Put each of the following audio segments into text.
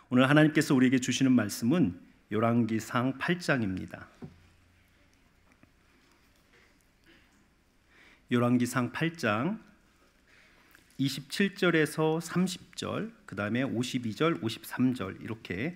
오늘 하나님께서 우리에게 주시는 말씀은 열왕기상 8장입니다. 열왕기상 8장 27절에서 30절, 그 다음에 52절, 53절 이렇게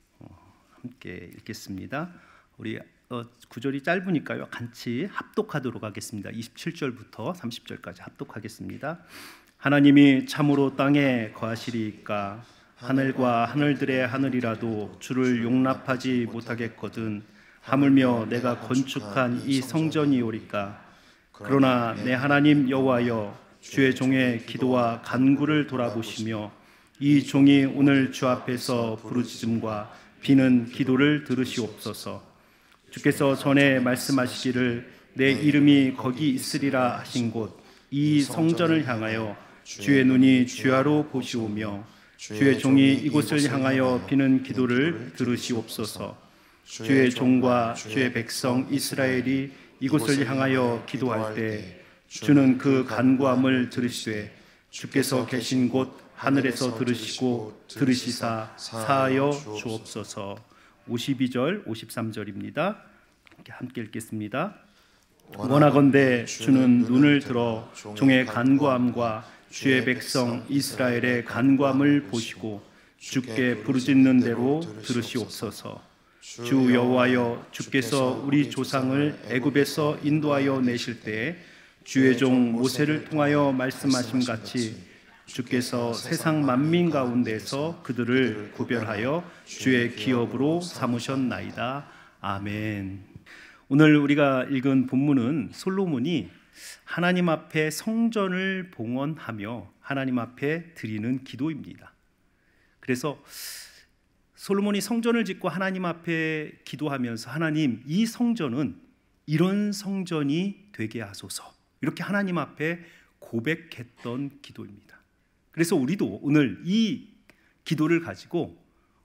함께 읽겠습니다. 우리 구절이 짧으니까요, 같이 합독하도록 하겠습니다. 27절부터 30절까지 합독하겠습니다. 하나님이 참으로 땅에 거하시리이까 하늘과 하늘들의 하늘이라도 주를 용납하지 못하겠거든 하물며 내가 건축한 이 성전이오리까. 그러나 내 하나님 여호와여, 주의 종의 기도와 간구를 돌아보시며 이 종이 오늘 주 앞에서 부르짖음과 비는 기도를 들으시옵소서. 주께서 전에 말씀하시기를 내 이름이 거기 있으리라 하신 곳 이 성전을 향하여 주의 눈이 주야로 보시오며 주의 종이 이곳을 향하여 비는 기도를 들으시옵소서. 주의 종과 주의 백성 이스라엘이 이곳을 향하여 기도할 때 주는 그 간구함을 들으시되 주께서 계신 곳 하늘에서 들으시고 들으시사 사하여 주옵소서. 52절 53절입니다. 함께 읽겠습니다. 원하건대 주는 눈을 들어 종의 간구함과 주의 백성 이스라엘의 간구함을 보시고 주께 부르짖는 대로 들으시옵소서. 주 여호와여, 주께서 우리 조상을 애굽에서 인도하여 내실 때에 주의 종 모세를 통하여 말씀하심 같이 주께서 세상 만민 가운데서 그들을 구별하여 주의 기업으로 삼으셨나이다. 아멘. 오늘 우리가 읽은 본문은 솔로몬이 하나님 앞에 성전을 봉헌하며 하나님 앞에 드리는 기도입니다. 그래서 솔로몬이 성전을 짓고 하나님 앞에 기도하면서 하나님, 이 성전은 이런 성전이 되게 하소서, 이렇게 하나님 앞에 고백했던 기도입니다. 그래서 우리도 오늘 이 기도를 가지고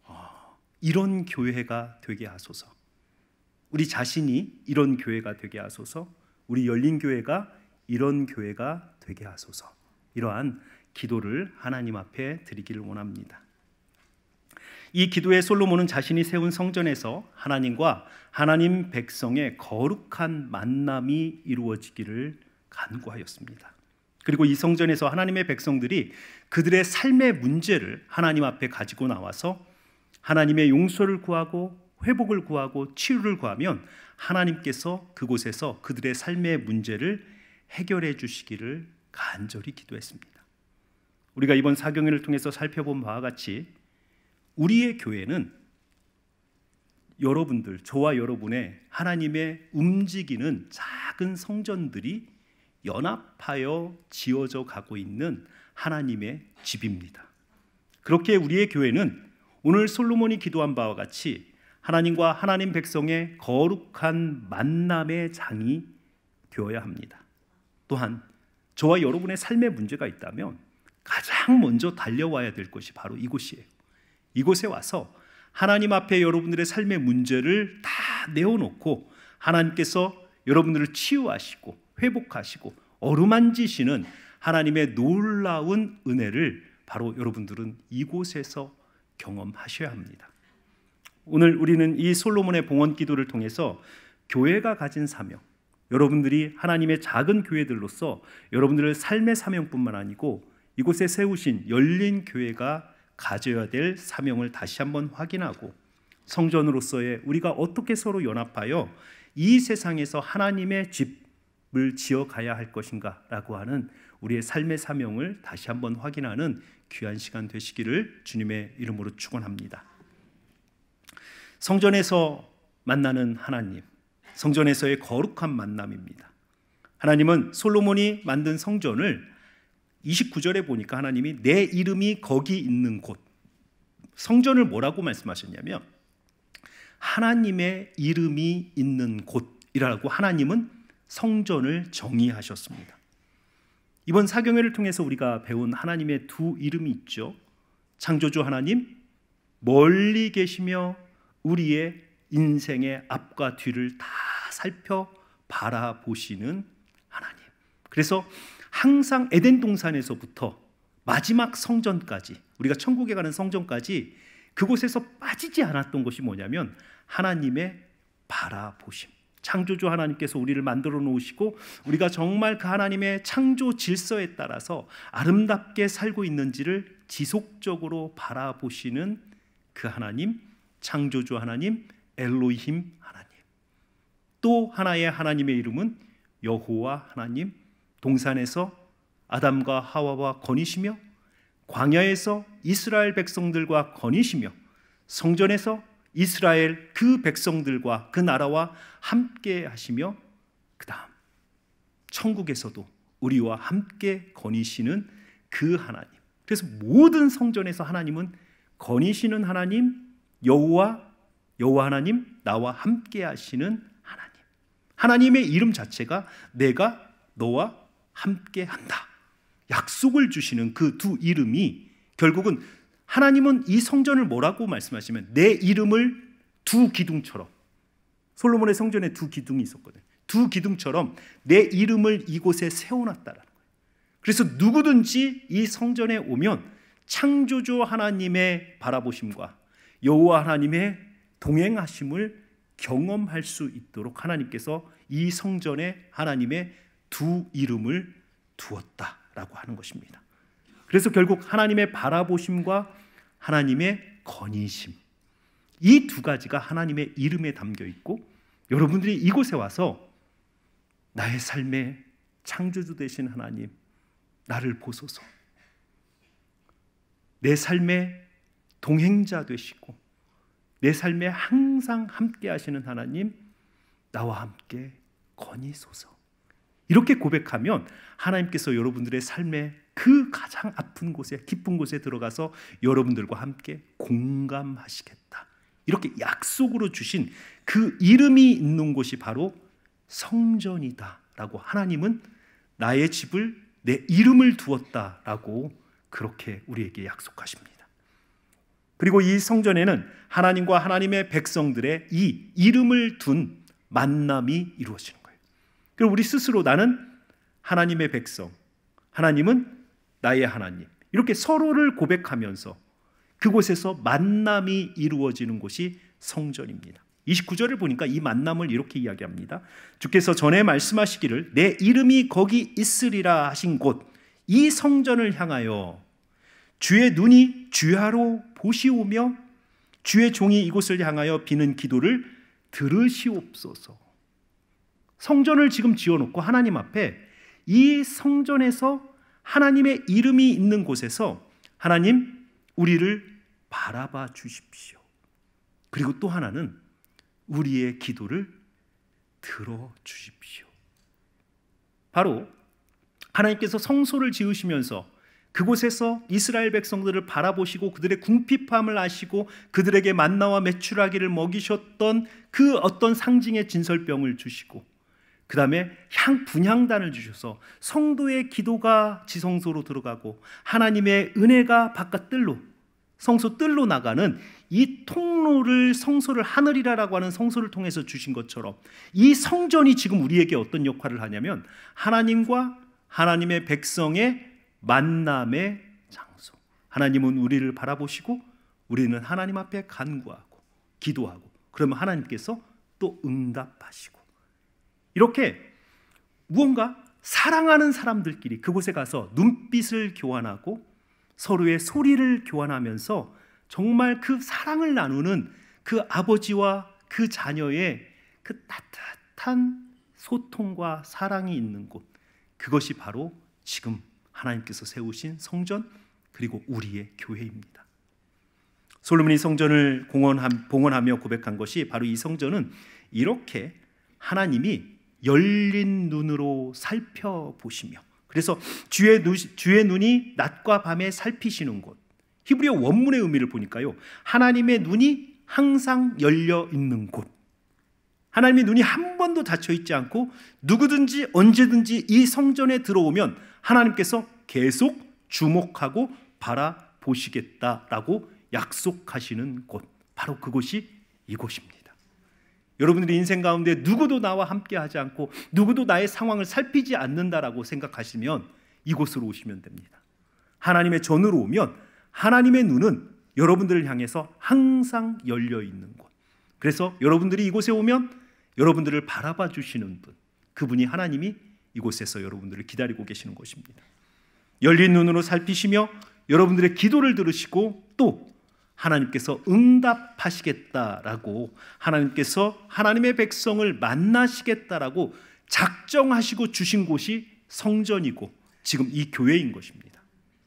이런 교회가 되게 하소서, 우리 자신이 이런 교회가 되게 하소서, 우리 열린교회가 이런 교회가 되게 하소서, 이러한 기도를 하나님 앞에 드리기를 원합니다. 이 기도에 솔로몬은 자신이 세운 성전에서 하나님과 하나님 백성의 거룩한 만남이 이루어지기를 간구하였습니다. 그리고 이 성전에서 하나님의 백성들이 그들의 삶의 문제를 하나님 앞에 가지고 나와서 하나님의 용서를 구하고 회복을 구하고 치유를 구하면 하나님께서 그곳에서 그들의 삶의 문제를 해결해 주시기를 간절히 기도했습니다. 우리가 이번 사경회를 통해서 살펴본 바와 같이 우리의 교회는 여러분들, 저와 여러분의 하나님의 움직이는 작은 성전들이 연합하여 지어져 가고 있는 하나님의 집입니다. 그렇게 우리의 교회는 오늘 솔로몬이 기도한 바와 같이 하나님과 하나님 백성의 거룩한 만남의 장이 되어야 합니다. 또한 저와 여러분의 삶의 문제가 있다면 가장 먼저 달려와야 될 것이 바로 이곳이에요. 이곳에 와서 하나님 앞에 여러분들의 삶의 문제를 다 내어놓고 하나님께서 여러분들을 치유하시고 회복하시고 어루만지시는 하나님의 놀라운 은혜를 바로 여러분들은 이곳에서 경험하셔야 합니다. 오늘 우리는 이 솔로몬의 봉헌 기도를 통해서 교회가 가진 사명, 여러분들이 하나님의 작은 교회들로서 여러분들의 삶의 사명뿐만 아니고 이곳에 세우신 열린 교회가 가져야 될 사명을 다시 한번 확인하고 성전으로서의 우리가 어떻게 서로 연합하여 이 세상에서 하나님의 집을 지어가야 할 것인가 라고 하는 우리의 삶의 사명을 다시 한번 확인하는 귀한 시간 되시기를 주님의 이름으로 축원합니다. 성전에서 만나는 하나님, 성전에서의 거룩한 만남입니다. 하나님은 솔로몬이 만든 성전을 29절에 보니까 하나님이 내 이름이 거기 있는 곳, 성전을 뭐라고 말씀하셨냐면 하나님의 이름이 있는 곳이라고 하나님은 성전을 정의하셨습니다. 이번 사경회를 통해서 우리가 배운 하나님의 두 이름이 있죠. 창조주 하나님, 멀리 계시며 우리의 인생의 앞과 뒤를 다 살펴 바라보시는 하나님. 그래서 항상 에덴 동산에서부터 마지막 성전까지, 우리가 천국에 가는 성전까지 그곳에서 빠지지 않았던 것이 뭐냐면 하나님의 바라보심. 창조주 하나님께서 우리를 만들어 놓으시고 우리가 정말 그 하나님의 창조 질서에 따라서 아름답게 살고 있는지를 지속적으로 바라보시는 그 하나님, 창조주 하나님, 엘로힘 하나님. 또 하나의 하나님의 이름은 여호와 하나님. 동산에서 아담과 하와와 거니시며, 광야에서 이스라엘 백성들과 거니시며, 성전에서 이스라엘 그 백성들과 그 나라와 함께 하시며, 그 다음 천국에서도 우리와 함께 거니시는 그 하나님. 그래서 모든 성전에서 하나님은 거니시는 하나님, 여호와 하나님, 나와 함께 하시는 하나님. 하나님의 이름 자체가 내가 너와 함께 한다, 약속을 주시는 그 두 이름이 결국은 하나님은 이 성전을 뭐라고 말씀하시면 내 이름을 두 기둥처럼, 솔로몬의 성전에 두 기둥이 있었거든요. 두 기둥처럼 내 이름을 이곳에 세워놨다라는 거예요. 그래서 누구든지 이 성전에 오면 창조주 하나님의 바라보심과 여호와 하나님의 동행하심을 경험할 수 있도록 하나님께서 이 성전에 하나님의 두 이름을 두었다라고 하는 것입니다. 그래서 결국 하나님의 바라보심과 하나님의 건의심, 이 두 가지가 하나님의 이름에 담겨 있고, 여러분들이 이곳에 와서 나의 삶의 창조주 되신 하나님, 나를 보소서, 내 삶의 동행자 되시고 내 삶에 항상 함께 하시는 하나님, 나와 함께 거니소서, 이렇게 고백하면 하나님께서 여러분들의 삶의 그 가장 아픈 곳에, 기쁜 곳에 들어가서 여러분들과 함께 공감하시겠다, 이렇게 약속으로 주신 그 이름이 있는 곳이 바로 성전이다 라고, 하나님은 나의 집을 내 이름을 두었다라고 그렇게 우리에게 약속하십니다. 그리고 이 성전에는 하나님과 하나님의 백성들의 이 이름을 둔 만남이 이루어지는 거예요. 그리고 우리 스스로 나는 하나님의 백성, 하나님은 나의 하나님, 이렇게 서로를 고백하면서 그곳에서 만남이 이루어지는 곳이 성전입니다. 29절을 보니까 이 만남을 이렇게 이야기합니다. 주께서 전에 말씀하시기를 내 이름이 거기 있으리라 하신 곳, 이 성전을 향하여 주의 눈이 주야로 보시오며 주의 종이 이곳을 향하여 비는 기도를 들으시옵소서. 성전을 지금 지어놓고 하나님 앞에, 이 성전에서 하나님의 이름이 있는 곳에서 하나님, 우리를 바라봐 주십시오. 그리고 또 하나는 우리의 기도를 들어주십시오. 바로 하나님께서 성소를 지으시면서 그곳에서 이스라엘 백성들을 바라보시고 그들의 궁핍함을 아시고 그들에게 만나와 메추라기를 먹이셨던 그 어떤 상징의 진설병을 주시고, 그 다음에 분향단을 주셔서 성도의 기도가 지성소로 들어가고 하나님의 은혜가 바깥 뜰로, 성소 뜰로 나가는 이 통로를, 성소를 하늘이라라고 하는 성소를 통해서 주신 것처럼 이 성전이 지금 우리에게 어떤 역할을 하냐면 하나님과 하나님의 백성의 만남의 장소. 하나님은 우리를 바라보시고 우리는 하나님 앞에 간구하고 기도하고, 그러면 하나님께서 또 응답하시고, 이렇게 무언가 사랑하는 사람들끼리 그곳에 가서 눈빛을 교환하고 서로의 소리를 교환하면서 정말 그 사랑을 나누는 그 아버지와 그 자녀의 그 따뜻한 소통과 사랑이 있는 곳, 그것이 바로 지금 하나님께서 세우신 성전, 그리고 우리의 교회입니다. 솔로몬이 성전을 봉헌하며 고백한 것이 바로 이 성전은 이렇게 하나님이 열린 눈으로 살펴보시며, 그래서 주의 눈이 낮과 밤에 살피시는 곳, 히브리어 원문의 의미를 보니까요, 하나님의 눈이 항상 열려 있는 곳, 하나님의 눈이 한 번도 닫혀 있지 않고 누구든지 언제든지 이 성전에 들어오면 하나님께서 계속 주목하고 바라보시겠다라고 약속하시는 곳, 바로 그곳이 이곳입니다. 여러분들의 인생 가운데 누구도 나와 함께 하지 않고 누구도 나의 상황을 살피지 않는다라고 생각하시면 이곳으로 오시면 됩니다. 하나님의 전으로 오면 하나님의 눈은 여러분들을 향해서 항상 열려 있는 곳. 그래서 여러분들이 이곳에 오면 여러분들을 바라봐 주시는 분, 그분이 하나님이 이곳에서 여러분들을 기다리고 계시는 것입니다. 열린 눈으로 살피시며 여러분들의 기도를 들으시고 또 하나님께서 응답하시겠다라고, 하나님께서 하나님의 백성을 만나시겠다라고 작정하시고 주신 곳이 성전이고 지금 이 교회인 것입니다.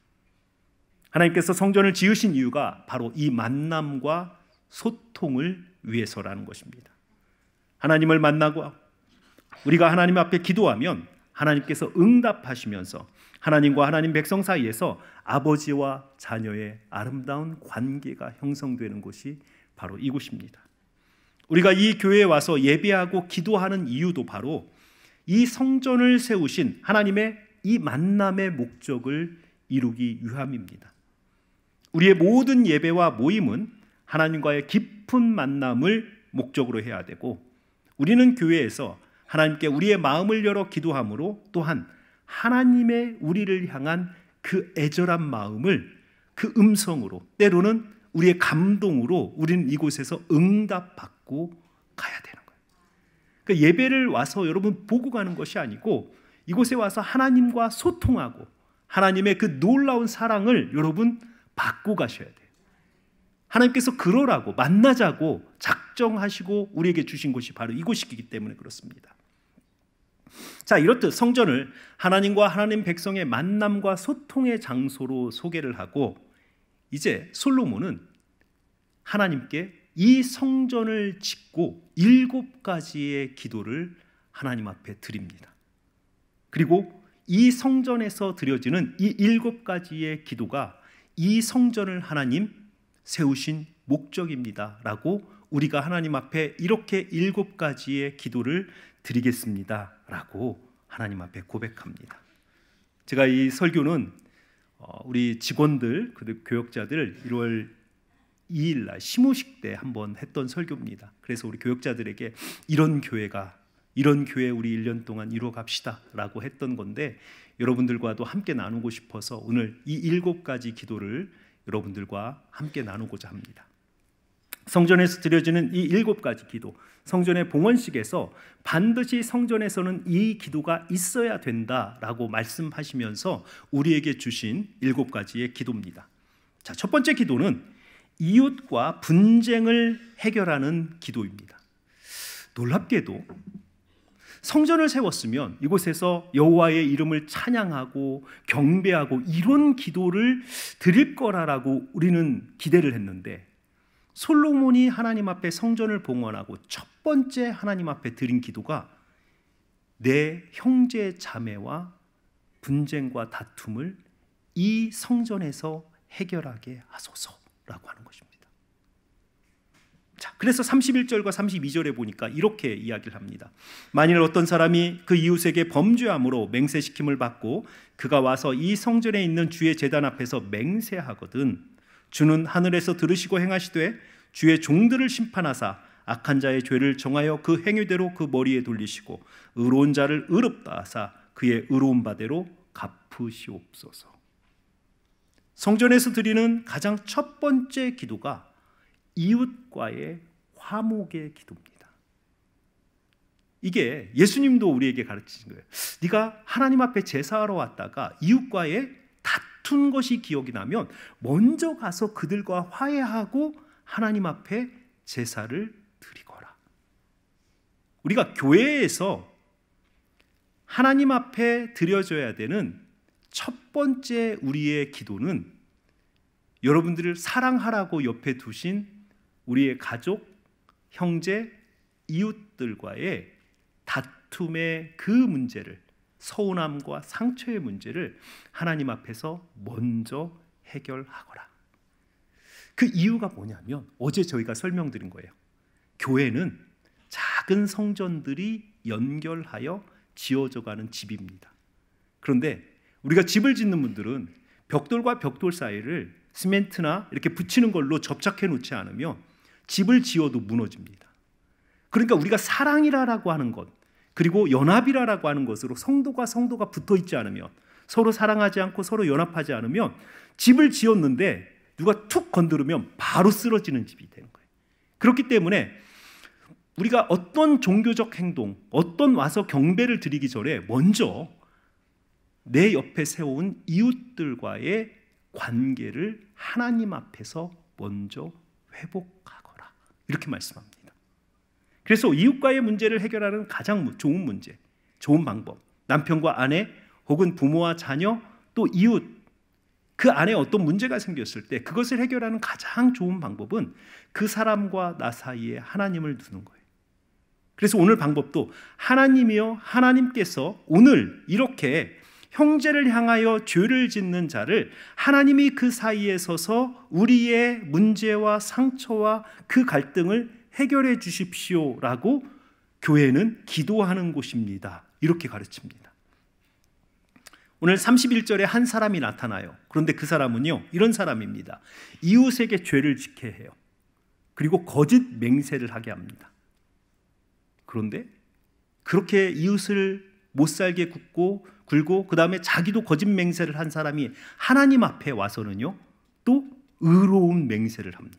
하나님께서 성전을 지으신 이유가 바로 이 만남과 소통을 위해서라는 것입니다. 하나님을 만나고 우리가 하나님 앞에 기도하면 하나님께서 응답하시면서 하나님과 하나님 백성 사이에서 아버지와 자녀의 아름다운 관계가 형성되는 곳이 바로 이곳입니다. 우리가 이 교회에 와서 예배하고 기도하는 이유도 바로 이 성전을 세우신 하나님의 이 만남의 목적을 이루기 위함입니다. 우리의 모든 예배와 모임은 하나님과의 깊은 만남을 목적으로 해야 되고, 우리는 교회에서 하나님께 우리의 마음을 열어 기도함으로 또한 하나님의 우리를 향한 그 애절한 마음을 그 음성으로, 때로는 우리의 감동으로 우리는 이곳에서 응답받고 가야 되는 거예요. 그러니까 예배를 와서 여러분 보고 가는 것이 아니고 이곳에 와서 하나님과 소통하고 하나님의 그 놀라운 사랑을 여러분 받고 가셔야 돼요. 하나님께서 그러라고, 만나자고 작정하시고 우리에게 주신 곳이 바로 이곳이기 때문에 그렇습니다. 자, 이렇듯 성전을 하나님과 하나님 백성의 만남과 소통의 장소로 소개를 하고, 이제 솔로몬은 하나님께 이 성전을 짓고 7가지의 기도를 하나님 앞에 드립니다. 그리고 이 성전에서 드려지는 이 7가지의 기도가 이 성전을 하나님 세우신 목적입니다 라고 우리가 하나님 앞에 이렇게 7가지의 기도를 드리겠습니다 라고 하나님 앞에 고백합니다. 제가 이 설교는 우리 직원들, 교역자들 1월 2일 날 시무식 때 한번 했던 설교입니다. 그래서 우리 교역자들에게 이런 교회 우리 1년 동안 이루어 갑시다 라고 했던 건데, 여러분들과도 함께 나누고 싶어서 오늘 이 7가지 기도를 여러분들과 함께 나누고자 합니다. 성전에서 드려지는 이 7가지 기도, 성전의 봉헌식에서 반드시 성전에서는 이 기도가 있어야 된다라고 말씀하시면서 우리에게 주신 7가지의 기도입니다. 자, 첫 번째 기도는 이웃과 분쟁을 해결하는 기도입니다. 놀랍게도 성전을 세웠으면 이곳에서 여호와의 이름을 찬양하고 경배하고 이런 기도를 드릴 거라고 우리는 기대를 했는데, 솔로몬이 하나님 앞에 성전을 봉헌하고 첫 번째 하나님 앞에 드린 기도가 내 형제 자매와 분쟁과 다툼을 이 성전에서 해결하게 하소서라고 하는 것입니다. 자, 그래서 31절과 32절에 보니까 이렇게 이야기를 합니다. 만일 어떤 사람이 그 이웃에게 범죄함으로 맹세시킴을 받고 그가 와서 이 성전에 있는 주의 제단 앞에서 맹세하거든 주는 하늘에서 들으시고 행하시되 주의 종들을 심판하사 악한 자의 죄를 정하여 그 행위대로 그 머리에 돌리시고 의로운 자를 의롭다 하사 그의 의로운 바대로 갚으시옵소서. 성전에서 드리는 가장 첫 번째 기도가 이웃과의 화목의 기도입니다. 이게 예수님도 우리에게 가르치신 거예요. 네가 하나님 앞에 제사하러 왔다가 이웃과의 다툰 것이 기억이 나면 먼저 가서 그들과 화해하고 하나님 앞에 제사를 드리거라. 우리가 교회에서 하나님 앞에 드려져야 되는 첫 번째 우리의 기도는 여러분들을 사랑하라고 옆에 두신 우리의 가족, 형제, 이웃들과의 다툼의 그 문제를, 서운함과 상처의 문제를 하나님 앞에서 먼저 해결하거라. 그 이유가 뭐냐면 어제 저희가 설명드린 거예요. 교회는 작은 성전들이 연결하여 지어져가는 집입니다. 그런데 우리가 집을 짓는 분들은 벽돌과 벽돌 사이를 시멘트나 이렇게 붙이는 걸로 접착해 놓지 않으면 집을 지어도 무너집니다. 그러니까 우리가 사랑이라고 하는 것, 그리고 연합이라고 하는 것으로 성도가 붙어 있지 않으면, 서로 사랑하지 않고 서로 연합하지 않으면 집을 지었는데 누가 툭 건드리면 바로 쓰러지는 집이 되는 거예요. 그렇기 때문에 우리가 어떤 종교적 행동, 어떤 와서 경배를 드리기 전에 먼저 내 옆에 세운 이웃들과의 관계를 하나님 앞에서 먼저 회복하거라, 이렇게 말씀합니다. 그래서 이웃과의 문제를 해결하는 가장 좋은 문제, 좋은 방법, 남편과 아내 혹은 부모와 자녀 또 이웃, 그 안에 어떤 문제가 생겼을 때 그것을 해결하는 가장 좋은 방법은 그 사람과 나 사이에 하나님을 두는 거예요. 그래서 오늘 방법도 하나님이요, 하나님께서 오늘 이렇게 형제를 향하여 죄를 짓는 자를 하나님이 그 사이에 서서 우리의 문제와 상처와 그 갈등을 해결해 주십시오라고 교회는 기도하는 곳입니다, 이렇게 가르칩니다. 오늘 31절에 한 사람이 나타나요. 그런데 그 사람은요, 이런 사람입니다. 이웃에게 죄를 짓게 해요. 그리고 거짓 맹세를 하게 합니다. 그런데 그렇게 이웃을 못 살게 굴고 그 다음에 자기도 거짓 맹세를 한 사람이 하나님 앞에 와서는요, 또 의로운 맹세를 합니다.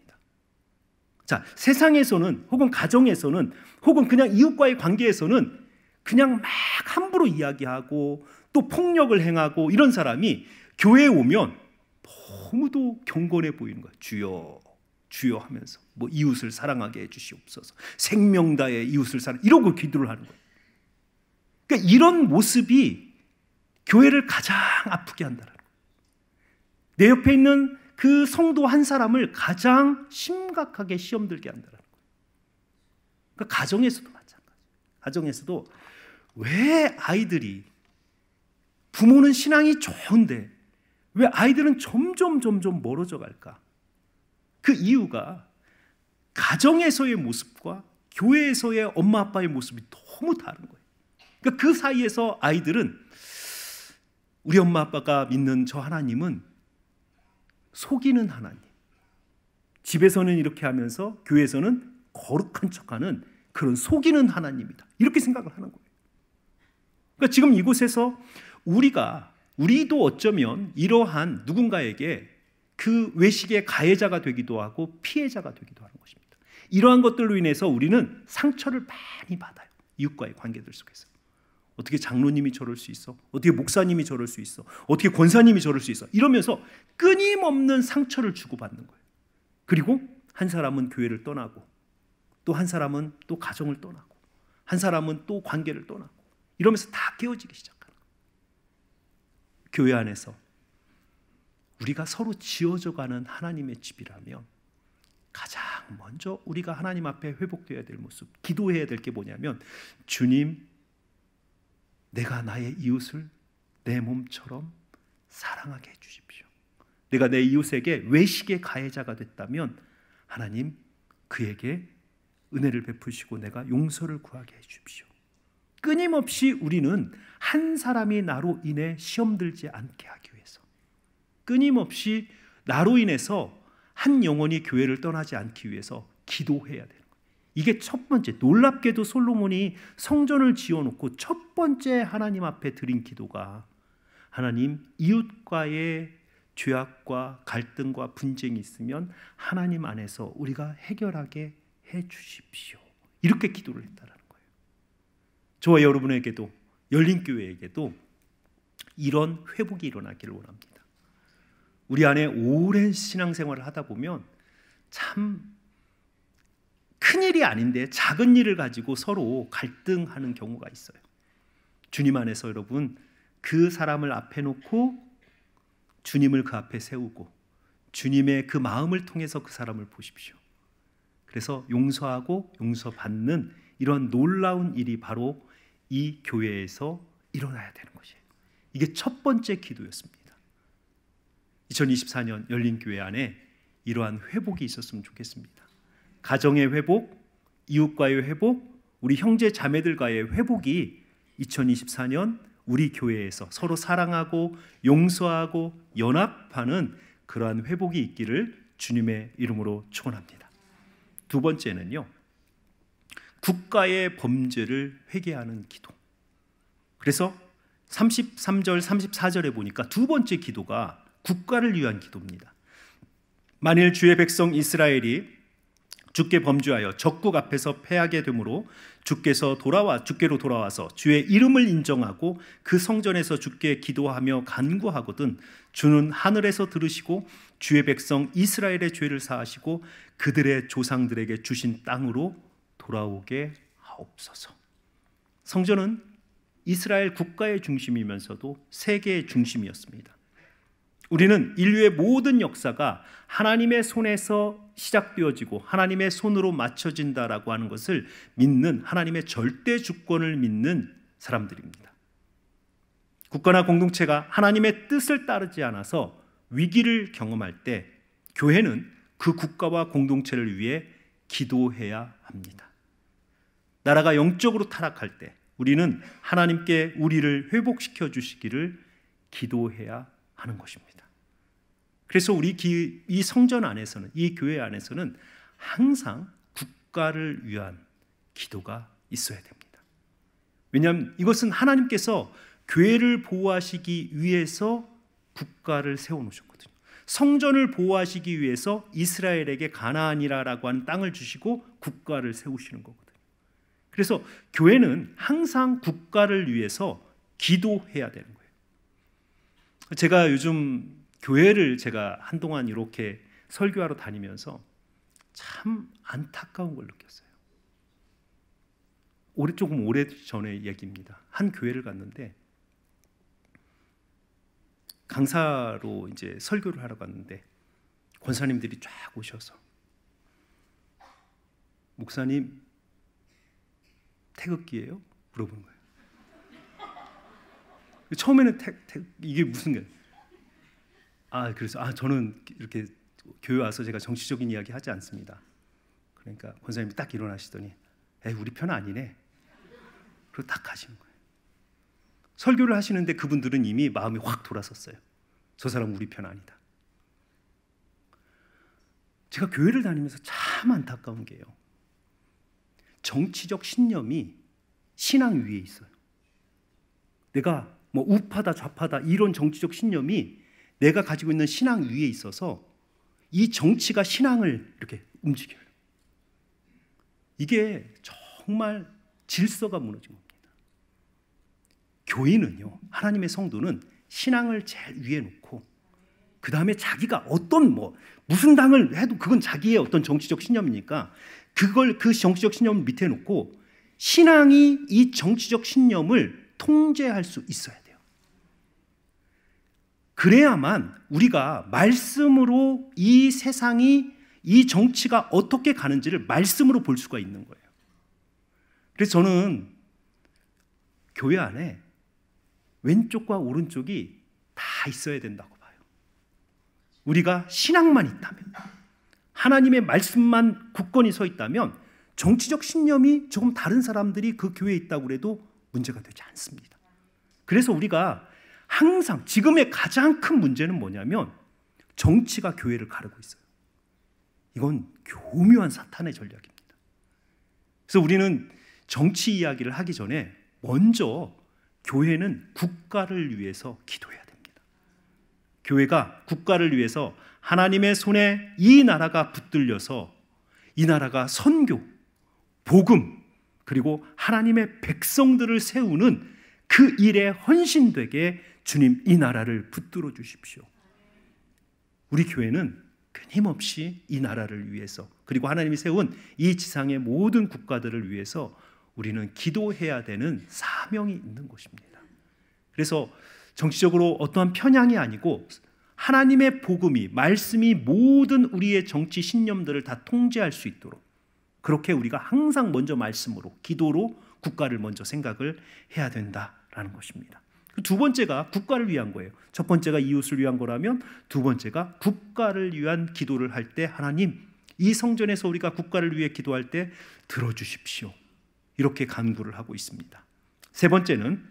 자, 세상에서는 혹은 가정에서는 혹은 그냥 이웃과의 관계에서는 그냥 막 함부로 이야기하고 또 폭력을 행하고 이런 사람이 교회에 오면 너무도 경건해 보이는 거야. 주여 주여 하면서 뭐 이웃을 사랑하게 해주시옵소서, 생명 다해 이웃을 사랑, 이러고 기도를 하는 거예요. 그러니까 이런 모습이 교회를 가장 아프게 한다는 거예요. 내 옆에 있는 그 성도 한 사람을 가장 심각하게 시험 들게 한다는 거예요. 그러니까 가정에서도 마찬가지예요. 가정에서도 왜 아이들이, 부모는 신앙이 좋은데 왜 아이들은 점점 멀어져 갈까? 그 이유가 가정에서의 모습과 교회에서의 엄마 아빠의 모습이 너무 다른 거예요. 그러니까 그 사이에서 아이들은 우리 엄마 아빠가 믿는 저 하나님은 속이는 하나님, 집에서는 이렇게 하면서 교회에서는 거룩한 척하는 그런 속이는 하나님이다, 이렇게 생각을 하는 거예요. 그러니까 지금 이곳에서 우리도 어쩌면 이러한 누군가에게 그 외식의 가해자가 되기도 하고 피해자가 되기도 하는 것입니다. 이러한 것들로 인해서 우리는 상처를 많이 받아요. 이웃과의 관계들 속에서. 어떻게 장로님이 저럴 수 있어? 어떻게 목사님이 저럴 수 있어? 어떻게 권사님이 저럴 수 있어? 이러면서 끊임없는 상처를 주고받는 거예요. 그리고 한 사람은 교회를 떠나고, 또 한 사람은 또 가정을 떠나고, 한 사람은 또 관계를 떠나고, 이러면서 다 깨어지기 시작하는 거예요. 교회 안에서 우리가 서로 지어져가는 하나님의 집이라면 가장 먼저 우리가 하나님 앞에 회복되어야 될 모습, 기도해야 될 게 뭐냐면, 주님, 내가 나의 이웃을 내 몸처럼 사랑하게 해주십시오. 내가 내 이웃에게 외식의 가해자가 됐다면 하나님, 그에게 은혜를 베푸시고 내가 용서를 구하게 해주십시오. 끊임없이 우리는 한 사람이 나로 인해 시험 들지 않게 하기 위해서, 끊임없이 나로 인해서 한 영혼이 교회를 떠나지 않기 위해서 기도해야 되는 거예요. 이게 첫 번째, 놀랍게도 솔로몬이 성전을 지어놓고 첫 번째 하나님 앞에 드린 기도가, 하나님, 이웃과의 죄악과 갈등과 분쟁이 있으면 하나님 안에서 우리가 해결하게 해 주십시오, 이렇게 기도를 했다는 거예요. 저와 여러분에게도, 열린교회에게도 이런 회복이 일어나기를 원합니다. 우리 안에 오랜 신앙생활을 하다 보면 참 큰일이 아닌데 작은 일을 가지고 서로 갈등하는 경우가 있어요. 주님 안에서 여러분, 그 사람을 앞에 놓고 주님을 그 앞에 세우고 주님의 그 마음을 통해서 그 사람을 보십시오. 그래서 용서하고 용서받는 이런 놀라운 일이 바로 이 교회에서 일어나야 되는 것이에요. 이게 첫 번째 기도였습니다. 2024년 열린교회 안에 이러한 회복이 있었으면 좋겠습니다. 가정의 회복, 이웃과의 회복, 우리 형제 자매들과의 회복이 2024년 우리 교회에서 서로 사랑하고 용서하고 연합하는 그러한 회복이 있기를 주님의 이름으로 축원합니다. 두 번째는요, 국가의 범죄를 회개하는 기도. 그래서 33절, 34절에 보니까 두 번째 기도가 국가를 위한 기도입니다. 만일 주의 백성 이스라엘이 주께 범죄하여 적국 앞에서 패하게 되므로 주께로 돌아와서 주의 이름을 인정하고 그 성전에서 주께 기도하며 간구하거든 주는 하늘에서 들으시고 주의 백성 이스라엘의 죄를 사하시고 그들의 조상들에게 주신 땅으로 돌아오게 하옵소서. 성전은 이스라엘 국가의 중심이면서도 세계의 중심이었습니다. 우리는 인류의 모든 역사가 하나님의 손에서 시작되어지고 하나님의 손으로 맞춰진다라고 하는 것을 믿는, 하나님의 절대 주권을 믿는 사람들입니다. 국가나 공동체가 하나님의 뜻을 따르지 않아서 위기를 경험할 때 교회는 그 국가와 공동체를 위해 기도해야 합니다. 나라가 영적으로 타락할 때 우리는 하나님께 우리를 회복시켜 주시기를 기도해야 하는 것입니다. 그래서 이 성전 안에서는, 이 교회 안에서는 항상 국가를 위한 기도가 있어야 됩니다. 왜냐하면 이것은 하나님께서 교회를 보호하시기 위해서 국가를 세워놓으셨거든요. 성전을 보호하시기 위해서 이스라엘에게 가나안이라고 하는 땅을 주시고 국가를 세우시는 거거든요. 그래서 교회는 항상 국가를 위해서 기도해야 되는 거예요. 제가 요즘 교회를 제가 한동안 이렇게 설교하러 다니면서 참 안타까운 걸 느꼈어요. 조금 오래 전의 얘기입니다. 한 교회를 갔는데 강사로 이제 설교를 하러 갔는데 권사님들이 쫙 오셔서 목사님 태극기예요? 물어보는 거예요. 처음에는 이게 무슨 게? 그래서 저는 이렇게 교회 와서 제가 정치적인 이야기 하지 않습니다. 그러니까 권사님이 딱 일어나시더니 우리 편 아니네. 그리고 딱 가시는 거예요. 설교를 하시는데 그분들은 이미 마음이 확 돌아섰어요. 저 사람 우리 편 아니다. 제가 교회를 다니면서 참 안타까운 게요. 정치적 신념이 신앙 위에 있어요. 내가 뭐 우파다 좌파다 이런 정치적 신념이 내가 가지고 있는 신앙 위에 있어서 이 정치가 신앙을 이렇게 움직여요. 이게 정말 질서가 무너진 겁니다. 교인은요, 하나님의 성도는 신앙을 제일 위에 놓고 그 다음에 자기가 무슨 당을 해도 그건 자기의 어떤 정치적 신념이니까 그 정치적 신념을 밑에 놓고 신앙이 이 정치적 신념을 통제할 수 있어야 돼요. 그래야만 우리가 말씀으로 이 세상이, 이 정치가 어떻게 가는지를 말씀으로 볼 수가 있는 거예요. 그래서 저는 교회 안에 왼쪽과 오른쪽이 다 있어야 된다고 봐요. 우리가 신앙만 있다면, 하나님의 말씀만 굳건히 서 있다면 정치적 신념이 조금 다른 사람들이 그 교회에 있다고 해도 문제가 되지 않습니다. 그래서 우리가 항상 지금의 가장 큰 문제는 뭐냐면 정치가 교회를 가르고 있어요. 이건 교묘한 사탄의 전략입니다. 그래서 우리는 정치 이야기를 하기 전에 먼저 교회는 국가를 위해서 기도해야 됩니다. 교회가 국가를 위해서 하나님의 손에 이 나라가 붙들려서 이 나라가 선교, 복음, 그리고 하나님의 백성들을 세우는 그 일에 헌신되게 주님 이 나라를 붙들어 주십시오. 우리 교회는 끊임없이 이 나라를 위해서, 그리고 하나님이 세운 이 지상의 모든 국가들을 위해서 우리는 기도해야 되는 사명이 있는 것입니다. 그래서 정치적으로 어떠한 편향이 아니고 하나님의 복음이, 말씀이 모든 우리의 정치 신념들을 다 통제할 수 있도록 그렇게 우리가 항상 먼저 말씀으로, 기도로 국가를 먼저 생각을 해야 된다라는 것입니다. 두 번째가 국가를 위한 거예요. 첫 번째가 이웃을 위한 거라면 두 번째가 국가를 위한 기도를 할 때 하나님, 이 성전에서 우리가 국가를 위해 기도할 때 들어주십시오. 이렇게 간구를 하고 있습니다. 세 번째는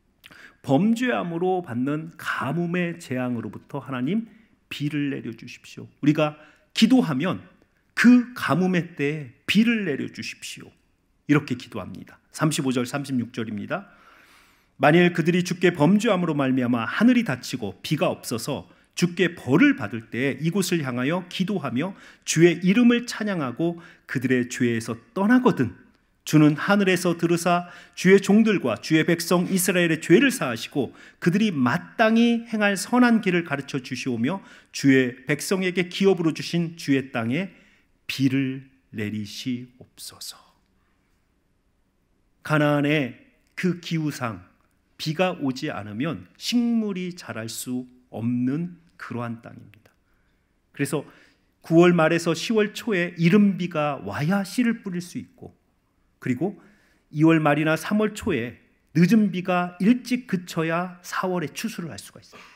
범죄함으로 받는 가뭄의 재앙으로부터 하나님 비를 내려주십시오. 우리가 기도하면 그 가뭄의 때에 비를 내려주십시오. 이렇게 기도합니다. 35절 36절입니다. 만일 그들이 주께 범죄함으로 말미암아 하늘이 닫히고 비가 없어서 주께 벌을 받을 때 이곳을 향하여 기도하며 주의 이름을 찬양하고 그들의 죄에서 떠나거든 주는 하늘에서 들으사 주의 종들과 주의 백성 이스라엘의 죄를 사하시고 그들이 마땅히 행할 선한 길을 가르쳐 주시오며 주의 백성에게 기업으로 주신 주의 땅에 비를 내리시옵소서. 가나안의 그 기후상 비가 오지 않으면 식물이 자랄 수 없는 그러한 땅입니다. 그래서 9월 말에서 10월 초에 이른비가 와야 씨를 뿌릴 수 있고, 그리고 2월 말이나 3월 초에 늦은 비가 일찍 그쳐야 4월에 추수를 할 수가 있습니다.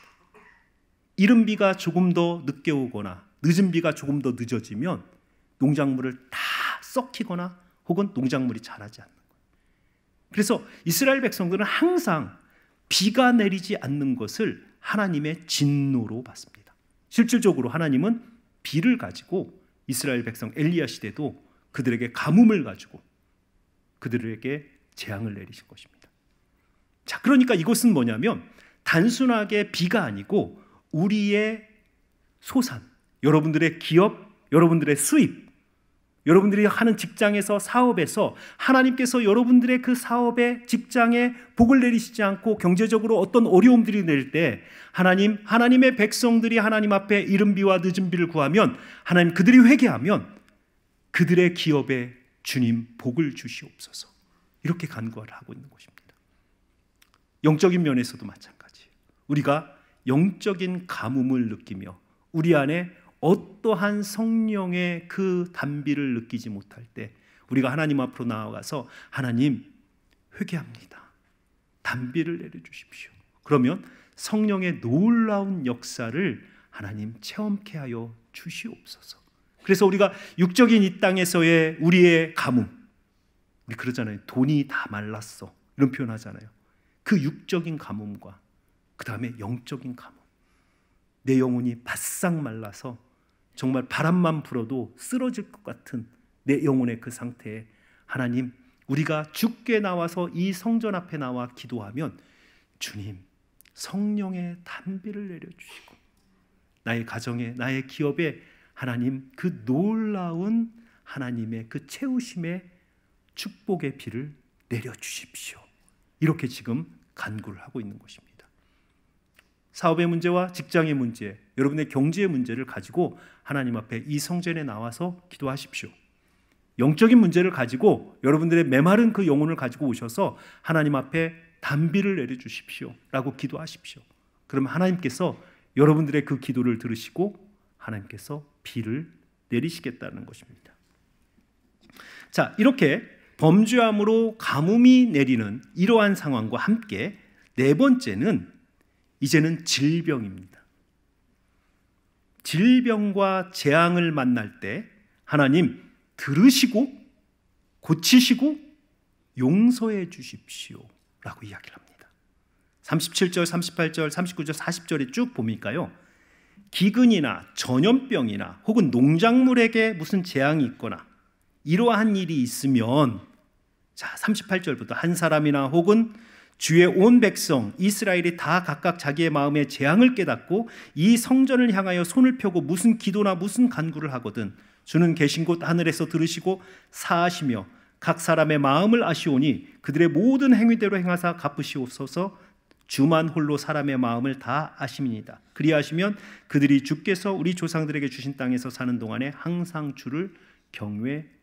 이른 비가 조금 더 늦게 오거나 늦은 비가 조금 더 늦어지면 농작물을 다 썩히거나 혹은 농작물이 자라지 않는 거예요. 그래서 이스라엘 백성들은 항상 비가 내리지 않는 것을 하나님의 진노로 봤습니다. 실질적으로 하나님은 비를 가지고 이스라엘 백성 엘리야 시대도 그들에게 가뭄을 가지고 그들에게 재앙을 내리신 것입니다. 자, 그러니까 이것은 뭐냐면 단순하게 비가 아니고 우리의 소산, 여러분들의 기업, 여러분들의 수입, 여러분들이 하는 직장에서 사업에서 하나님께서 여러분들의 그 사업에 직장에 복을 내리시지 않고 경제적으로 어떤 어려움들이 낼 때 하나님의 백성들이 하나님 앞에 이른 비와 늦은 비를 구하면 하나님 그들이 회개하면 그들의 기업에 주님 복을 주시옵소서, 이렇게 간구를 하고 있는 것입니다. 영적인 면에서도 마찬가지예요. 우리가 영적인 가뭄을 느끼며 우리 안에 어떠한 성령의 그 단비를 느끼지 못할 때 우리가 하나님 앞으로 나아가서 하나님 회개합니다, 단비를 내려주십시오. 그러면 성령의 놀라운 역사를 하나님 체험케 하여 주시옵소서. 그래서 우리가 육적인 이 땅에서의 우리의 가뭄, 우리 그러잖아요. 돈이 다 말랐어, 이런 표현 하잖아요. 그 육적인 가뭄과 그 다음에 영적인 가뭄, 내 영혼이 바싹 말라서 정말 바람만 불어도 쓰러질 것 같은 내 영혼의 그 상태에 하나님, 우리가 주께 나와서 이 성전 앞에 나와 기도하면 주님 성령의 단비를 내려주시고 나의 가정에, 나의 기업에 하나님 그 놀라운 하나님의 그 채우심의 축복의 비를 내려주십시오, 이렇게 지금 간구를 하고 있는 것입니다. 사업의 문제와 직장의 문제, 여러분의 경제의 문제를 가지고 하나님 앞에 이 성전에 나와서 기도하십시오. 영적인 문제를 가지고 여러분들의 메마른 그 영혼을 가지고 오셔서 하나님 앞에 단비를 내려주십시오 라고 기도하십시오. 그러면 하나님께서 여러분들의 그 기도를 들으시고 하나님께서 비를 내리시겠다는 것입니다. 자, 이렇게 범죄함으로 가뭄이 내리는 이러한 상황과 함께 네 번째는 이제는 질병입니다. 질병과 재앙을 만날 때 하나님 들으시고 고치시고 용서해 주십시오 라고 이야기를 합니다. 37절, 38절, 39절, 40절에 쭉 보니까요, 기근이나 전염병이나 혹은 농작물에게 무슨 재앙이 있거나 이러한 일이 있으면, 자 38절부터 한 사람이나 혹은 주의 온 백성 이스라엘이 다 각각 자기의 마음에 재앙을 깨닫고 이 성전을 향하여 손을 펴고 무슨 기도나 무슨 간구를 하거든 주는 계신 곳 하늘에서 들으시고 사하시며 각 사람의 마음을 아시오니 그들의 모든 행위대로 행하사 갚으시옵소서. 주만 홀로 사람의 마음을 다 아심이니이다. 그리하시면 그들이 주께서 우리 조상들에게 주신 땅에서 사는 동안에 항상 주를 경외하리이다.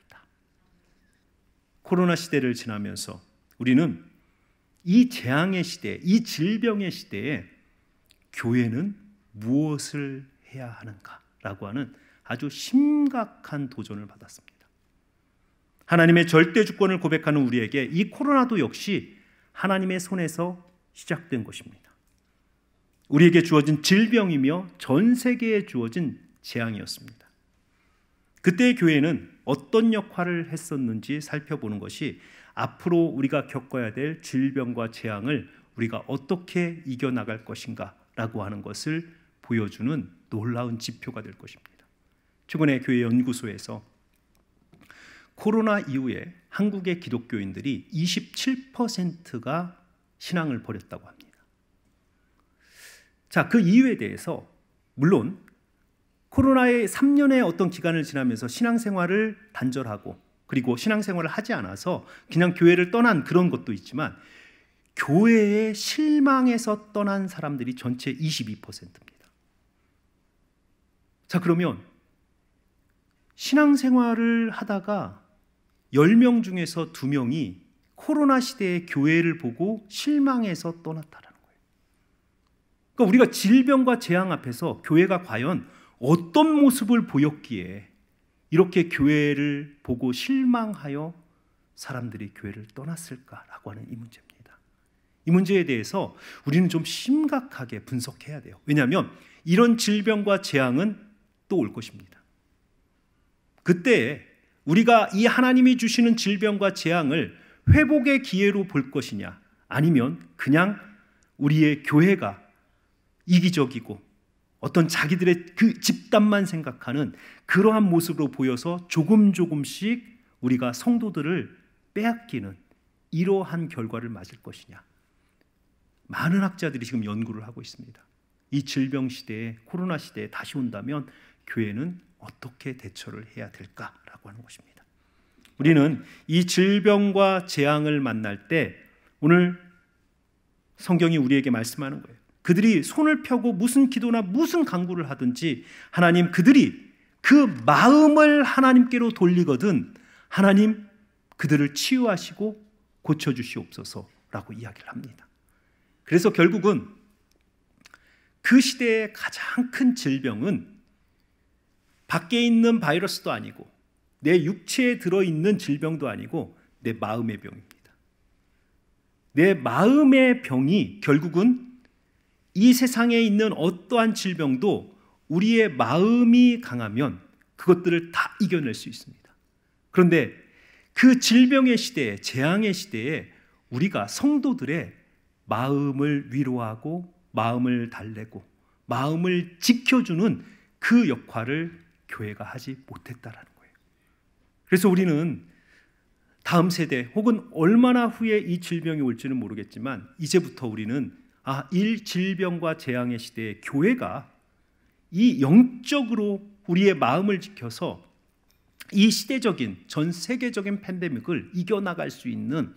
코로나 시대를 지나면서 우리는 이 재앙의 시대, 이 질병의 시대에 교회는 무엇을 해야 하는가라고 하는 아주 심각한 도전을 받았습니다. 하나님의 절대 주권을 고백하는 우리에게 이 코로나도 역시 하나님의 손에서 시작된 것입니다. 우리에게 주어진 질병이며 전 세계에 주어진 재앙이었습니다. 그때의 교회는 어떤 역할을 했었는지 살펴보는 것이 앞으로 우리가 겪어야 될 질병과 재앙을 우리가 어떻게 이겨나갈 것인가 라고 하는 것을 보여주는 놀라운 지표가 될 것입니다. 최근에 교회 연구소에서 코로나 이후에 한국의 기독교인들이 27%가 신앙을 버렸다고 합니다. 자, 그 이유에 대해서 물론 코로나의 3년의 어떤 기간을 지나면서 신앙생활을 단절하고 그리고 신앙생활을 하지 않아서 그냥 교회를 떠난 그런 것도 있지만 교회에 실망해서 떠난 사람들이 전체 22%입니다. 자, 그러면 신앙생활을 하다가 10명 중에서 2명이 코로나 시대의 교회를 보고 실망해서 떠났다라는 거예요. 그러니까 우리가 질병과 재앙 앞에서 교회가 과연 어떤 모습을 보였기에 이렇게 교회를 보고 실망하여 사람들이 교회를 떠났을까라고 하는 이 문제입니다. 이 문제에 대해서 우리는 좀 심각하게 분석해야 돼요. 왜냐하면 이런 질병과 재앙은 또 올 것입니다. 그때 우리가 이 하나님이 주시는 질병과 재앙을 회복의 기회로 볼 것이냐, 아니면 그냥 우리의 교회가 이기적이고 어떤 자기들의 그 집단만 생각하는 그러한 모습으로 보여서 조금씩 우리가 성도들을 빼앗기는 이러한 결과를 맞을 것이냐. 많은 학자들이 지금 연구를 하고 있습니다. 이 질병 시대에, 코로나 시대에 다시 온다면 교회는 어떻게 대처를 해야 될까라고 하는 것입니다. 우리는 이 질병과 재앙을 만날 때 오늘 성경이 우리에게 말씀하는 거예요. 그들이 손을 펴고 무슨 기도나 무슨 간구를 하든지 하나님, 그들이 그 마음을 하나님께로 돌리거든 하나님 그들을 치유하시고 고쳐주시옵소서라고 이야기를 합니다. 그래서 결국은 그 시대의 가장 큰 질병은 밖에 있는 바이러스도 아니고 내 육체에 들어있는 질병도 아니고 내 마음의 병입니다. 내 마음의 병이 결국은 이 세상에 있는 어떠한 질병도 우리의 마음이 강하면 그것들을 다 이겨낼 수 있습니다. 그런데 그 질병의 시대에, 재앙의 시대에 우리가 성도들의 마음을 위로하고 마음을 달래고 마음을 지켜주는 그 역할을 교회가 하지 못했다라는 거예요. 그래서 우리는 다음 세대 혹은 얼마나 후에 이 질병이 올지는 모르겠지만 이제부터 우리는 이 질병과 재앙의 시대에 교회가 이 영적으로 우리의 마음을 지켜서 이 시대적인 전 세계적인 팬데믹을 이겨나갈 수 있는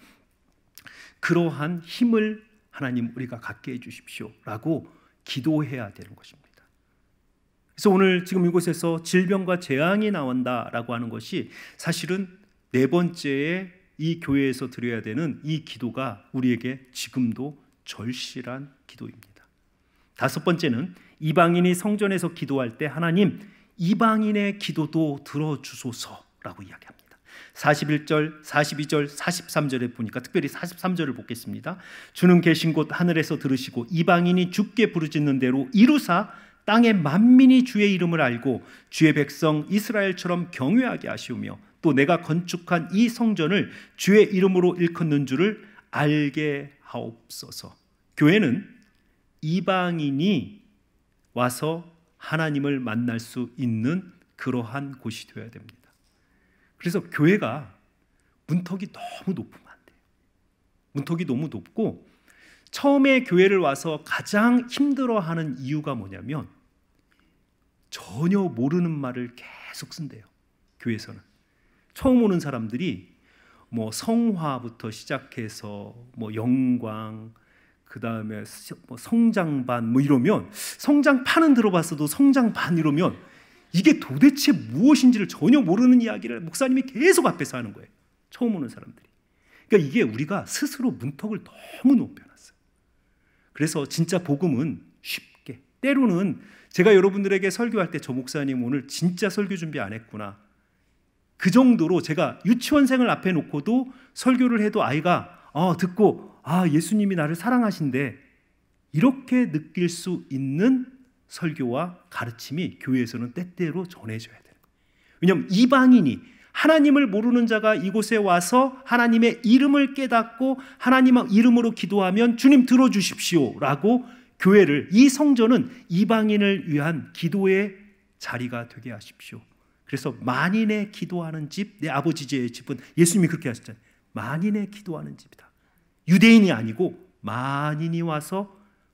그러한 힘을 하나님 우리가 갖게 해주십시오라고 기도해야 되는 것입니다. 그래서 오늘 지금 이곳에서 질병과 재앙이 나온다라고 하는 것이 사실은 네 번째에 이 교회에서 드려야 되는 이 기도가 우리에게 지금도 절실한 기도입니다. 다섯 번째는 이방인이 성전에서 기도할 때 하나님 이방인의 기도도 들어주소서라고 이야기합니다. 41절, 42절, 43절에 보니까 특별히 43절을 보겠습니다. 주는 계신 곳 하늘에서 들으시고 이방인이 주께 부르짖는 대로 이루사 땅의 만민이 주의 이름을 알고 주의 백성 이스라엘처럼 경외하게 하시오며 또 내가 건축한 이 성전을 주의 이름으로 일컫는 줄을 알게 하옵소서. 교회는 이방인이 와서 하나님을 만날 수 있는 그러한 곳이 되어야 됩니다. 그래서 교회가 문턱이 너무 높으면 안 돼요. 문턱이 너무 높고 처음에 교회를 와서 가장 힘들어하는 이유가 뭐냐면 전혀 모르는 말을 계속 쓴대요. 교회에서는 처음 오는 사람들이 뭐 성화부터 시작해서 뭐 영광, 그 다음에 뭐 성장반 뭐 이러면 성장판은 들어봤어도 성장반 이러면 이게 도대체 무엇인지를 전혀 모르는 이야기를 목사님이 계속 앞에서 하는 거예요. 처음 오는 사람들이. 그러니까 이게 우리가 스스로 문턱을 너무 높여놨어요. 그래서 진짜 복음은 쉽게, 때로는 제가 여러분들에게 설교할 때 저 목사님 오늘 진짜 설교 준비 안 했구나, 그 정도로 제가 유치원생을 앞에 놓고도 설교를 해도 아이가 듣고 예수님이 나를 사랑하신대 이렇게 느낄 수 있는 설교와 가르침이 교회에서는 때때로 전해져야 돼요. 왜냐하면 이방인이, 하나님을 모르는 자가 이곳에 와서 하나님의 이름을 깨닫고 하나님의 이름으로 기도하면 주님 들어주십시오 라고 교회를, 이 성전은 이방인을 위한 기도의 자리가 되게 하십시오. 그래서 만인의 기도하는 집, 내 아버지 제 집은 예수님이 그렇게 하셨잖아요. 만인의 기도하는 집이다. 유대인이 아니고 만인이 와서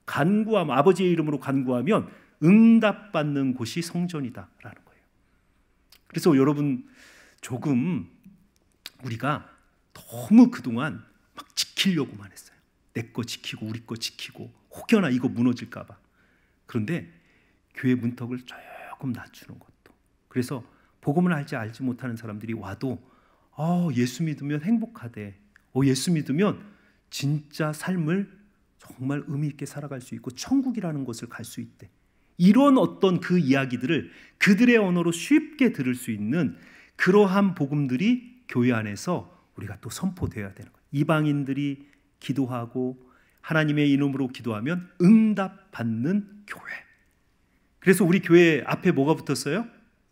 간구하면, 아버지의 이름으로 간구하면 응답받는 곳이 성전이다라는 거예요. 그래서 여러분, 조금 우리가 너무 그동안 막 지키려고만 했어요. 내 거 지키고 우리 거 지키고 혹여나 이거 무너질까 봐. 그런데 교회 문턱을 조금 낮추는 것도, 그래서 복음을 알지 못하는 사람들이 와도 예수 믿으면 행복하대, 예수 믿으면 진짜 삶을 정말 의미 있게 살아갈 수 있고 천국이라는 곳을 갈 수 있대, 이런 어떤 그 이야기들을 그들의 언어로 쉽게 들을 수 있는 그러한 복음들이 교회 안에서 우리가 또 선포되어야 되는 거예요. 이방인들이 기도하고 하나님의 이름으로 기도하면 응답받는 교회. 그래서 우리 교회 앞에 뭐가 붙었어요?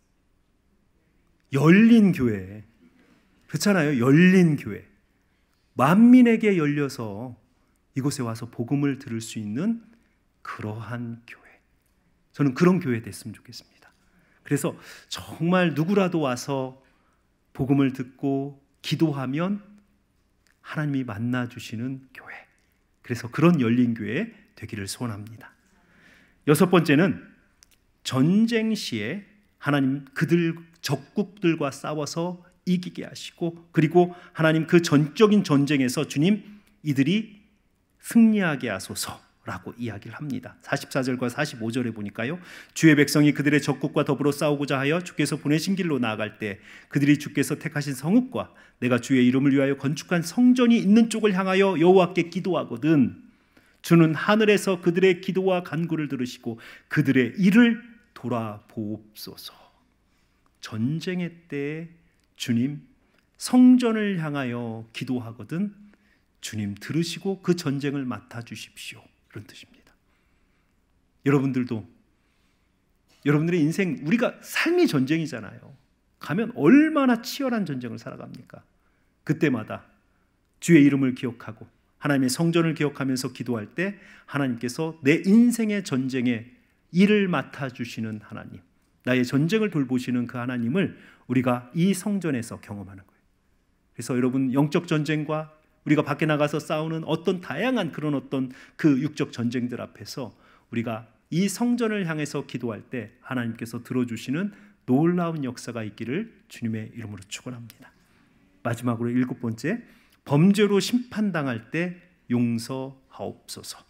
열린 교회. 그렇잖아요. 열린 교회. 만민에게 열려서 이곳에 와서 복음을 들을 수 있는 그러한 교회. 저는 그런 교회 됐으면 좋겠습니다. 그래서 정말 누구라도 와서 복음을 듣고 기도하면 하나님이 만나주시는 교회. 그래서 그런 열린 교회 되기를 소원합니다. 6번째는 전쟁 시에 하나님 그들 적국들과 싸워서 이기게 하시고, 그리고 하나님 그 전적인 전쟁에서 주님 이들이 승리하게 하소서라고 이야기를 합니다. 44절과 45절에 보니까요, 주의 백성이 그들의 적국과 더불어 싸우고자 하여 주께서 보내신 길로 나아갈 때 그들이 주께서 택하신 성읍과 내가 주의 이름을 위하여 건축한 성전이 있는 쪽을 향하여 여호와께 기도하거든 주는 하늘에서 그들의 기도와 간구를 들으시고 그들의 일을 돌아보옵소서. 전쟁의 때에 주님 성전을 향하여 기도하거든 주님 들으시고 그 전쟁을 맡아주십시오, 이런 뜻입니다. 여러분들도, 여러분들의 인생, 우리가 삶이 전쟁이잖아요. 가면 얼마나 치열한 전쟁을 살아갑니까? 그때마다 주의 이름을 기억하고 하나님의 성전을 기억하면서 기도할 때 하나님께서 내 인생의 전쟁에 일을 맡아주시는 하나님, 나의 전쟁을 돌보시는 그 하나님을 우리가 이 성전에서 경험하는 거예요. 그래서 여러분, 영적 전쟁과 우리가 밖에 나가서 싸우는 어떤 다양한 그런 어떤 그 육적 전쟁들 앞에서 우리가 이 성전을 향해서 기도할 때 하나님께서 들어주시는 놀라운 역사가 있기를 주님의 이름으로 축원합니다. 마지막으로 7번째, 범죄로 심판당할 때 용서하옵소서.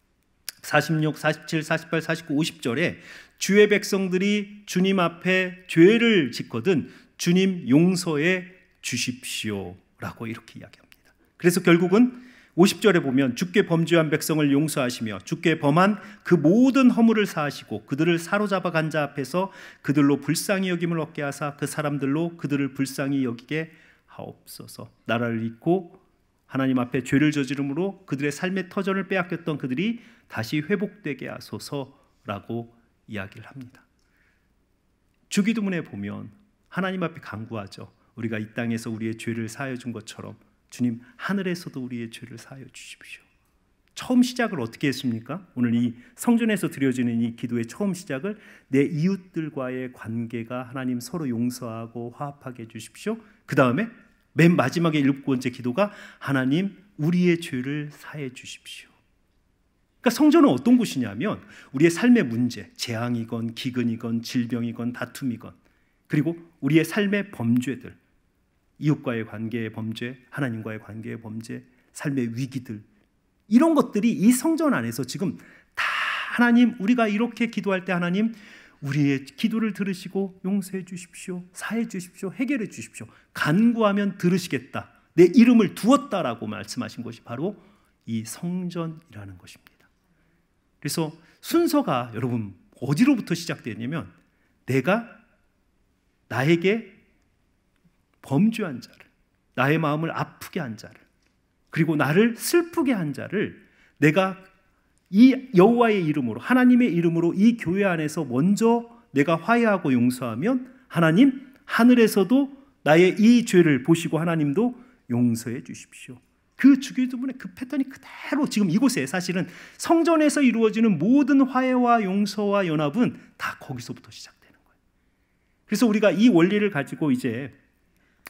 46, 47, 48, 49, 50절에 주의 백성들이 주님 앞에 죄를 짓거든 주님 용서해 주십시오라고 이렇게 이야기합니다. 그래서 결국은 50절에 보면 주께 범죄한 백성을 용서하시며 주께 범한 그 모든 허물을 사하시고 그들을 사로잡아 간 자 앞에서 그들로 불쌍히 여김을 얻게 하사 그 사람들로 그들을 불쌍히 여기게 하옵소서. 나라를 잃고 하나님 앞에 죄를 저지름으로 그들의 삶의 터전을 빼앗겼던 그들이 다시 회복되게 하소서라고 이야기를 합니다. 주기도문에 보면 하나님 앞에 간구하죠. 우리가 이 땅에서 우리의 죄를 사하여 준 것처럼 주님 하늘에서도 우리의 죄를 사하여 주십시오. 처음 시작을 어떻게 했습니까? 오늘 이 성전에서 드려지는 이 기도의 처음 시작을 내 이웃들과의 관계가 하나님 서로 용서하고 화합하게 해주십시오. 그 다음에 맨 마지막에 7번째 기도가 하나님 우리의 죄를 사해 주십시오. 그러니까 성전은 어떤 곳이냐면 우리의 삶의 문제, 재앙이건 기근이건 질병이건 다툼이건, 그리고 우리의 삶의 범죄들, 이웃과의 관계의 범죄, 하나님과의 관계의 범죄, 삶의 위기들, 이런 것들이 이 성전 안에서 지금 다 하나님, 우리가 이렇게 기도할 때 하나님 우리의 기도를 들으시고 용서해 주십시오, 사해 주십시오, 해결해 주십시오, 간구하면 들으시겠다, 내 이름을 두었다라고 말씀하신 것이 바로 이 성전이라는 것입니다. 그래서 순서가 여러분 어디로부터 시작되냐면 내가 나에게 범죄한 자를, 나의 마음을 아프게 한 자를, 그리고 나를 슬프게 한 자를 내가 이 여호와의 이름으로, 하나님의 이름으로 이 교회 안에서 먼저 내가 화해하고 용서하면 하나님 하늘에서도 나의 이 죄를 보시고 하나님도 용서해 주십시오. 그 주기도문의 그 패턴이 그대로 지금 이곳에, 사실은 성전에서 이루어지는 모든 화해와 용서와 연합은 다 거기서부터 시작되는 거예요. 그래서 우리가 이 원리를 가지고 이제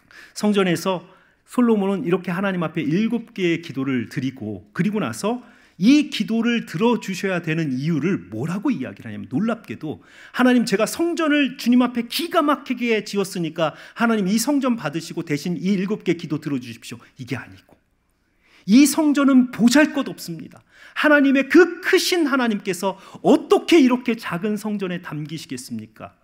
성전에서 솔로몬은 이렇게 하나님 앞에 7개의 기도를 드리고, 그리고 나서 이 기도를 들어주셔야 되는 이유를 뭐라고 이야기를 하냐면, 놀랍게도 하나님, 제가 성전을 주님 앞에 기가 막히게 지었으니까 하나님 이 성전 받으시고 대신 이 7개 기도 들어주십시오, 이게 아니고, 이 성전은 보잘것없습니다. 하나님의 그 크신 하나님께서 어떻게 이렇게 작은 성전에 담기시겠습니까?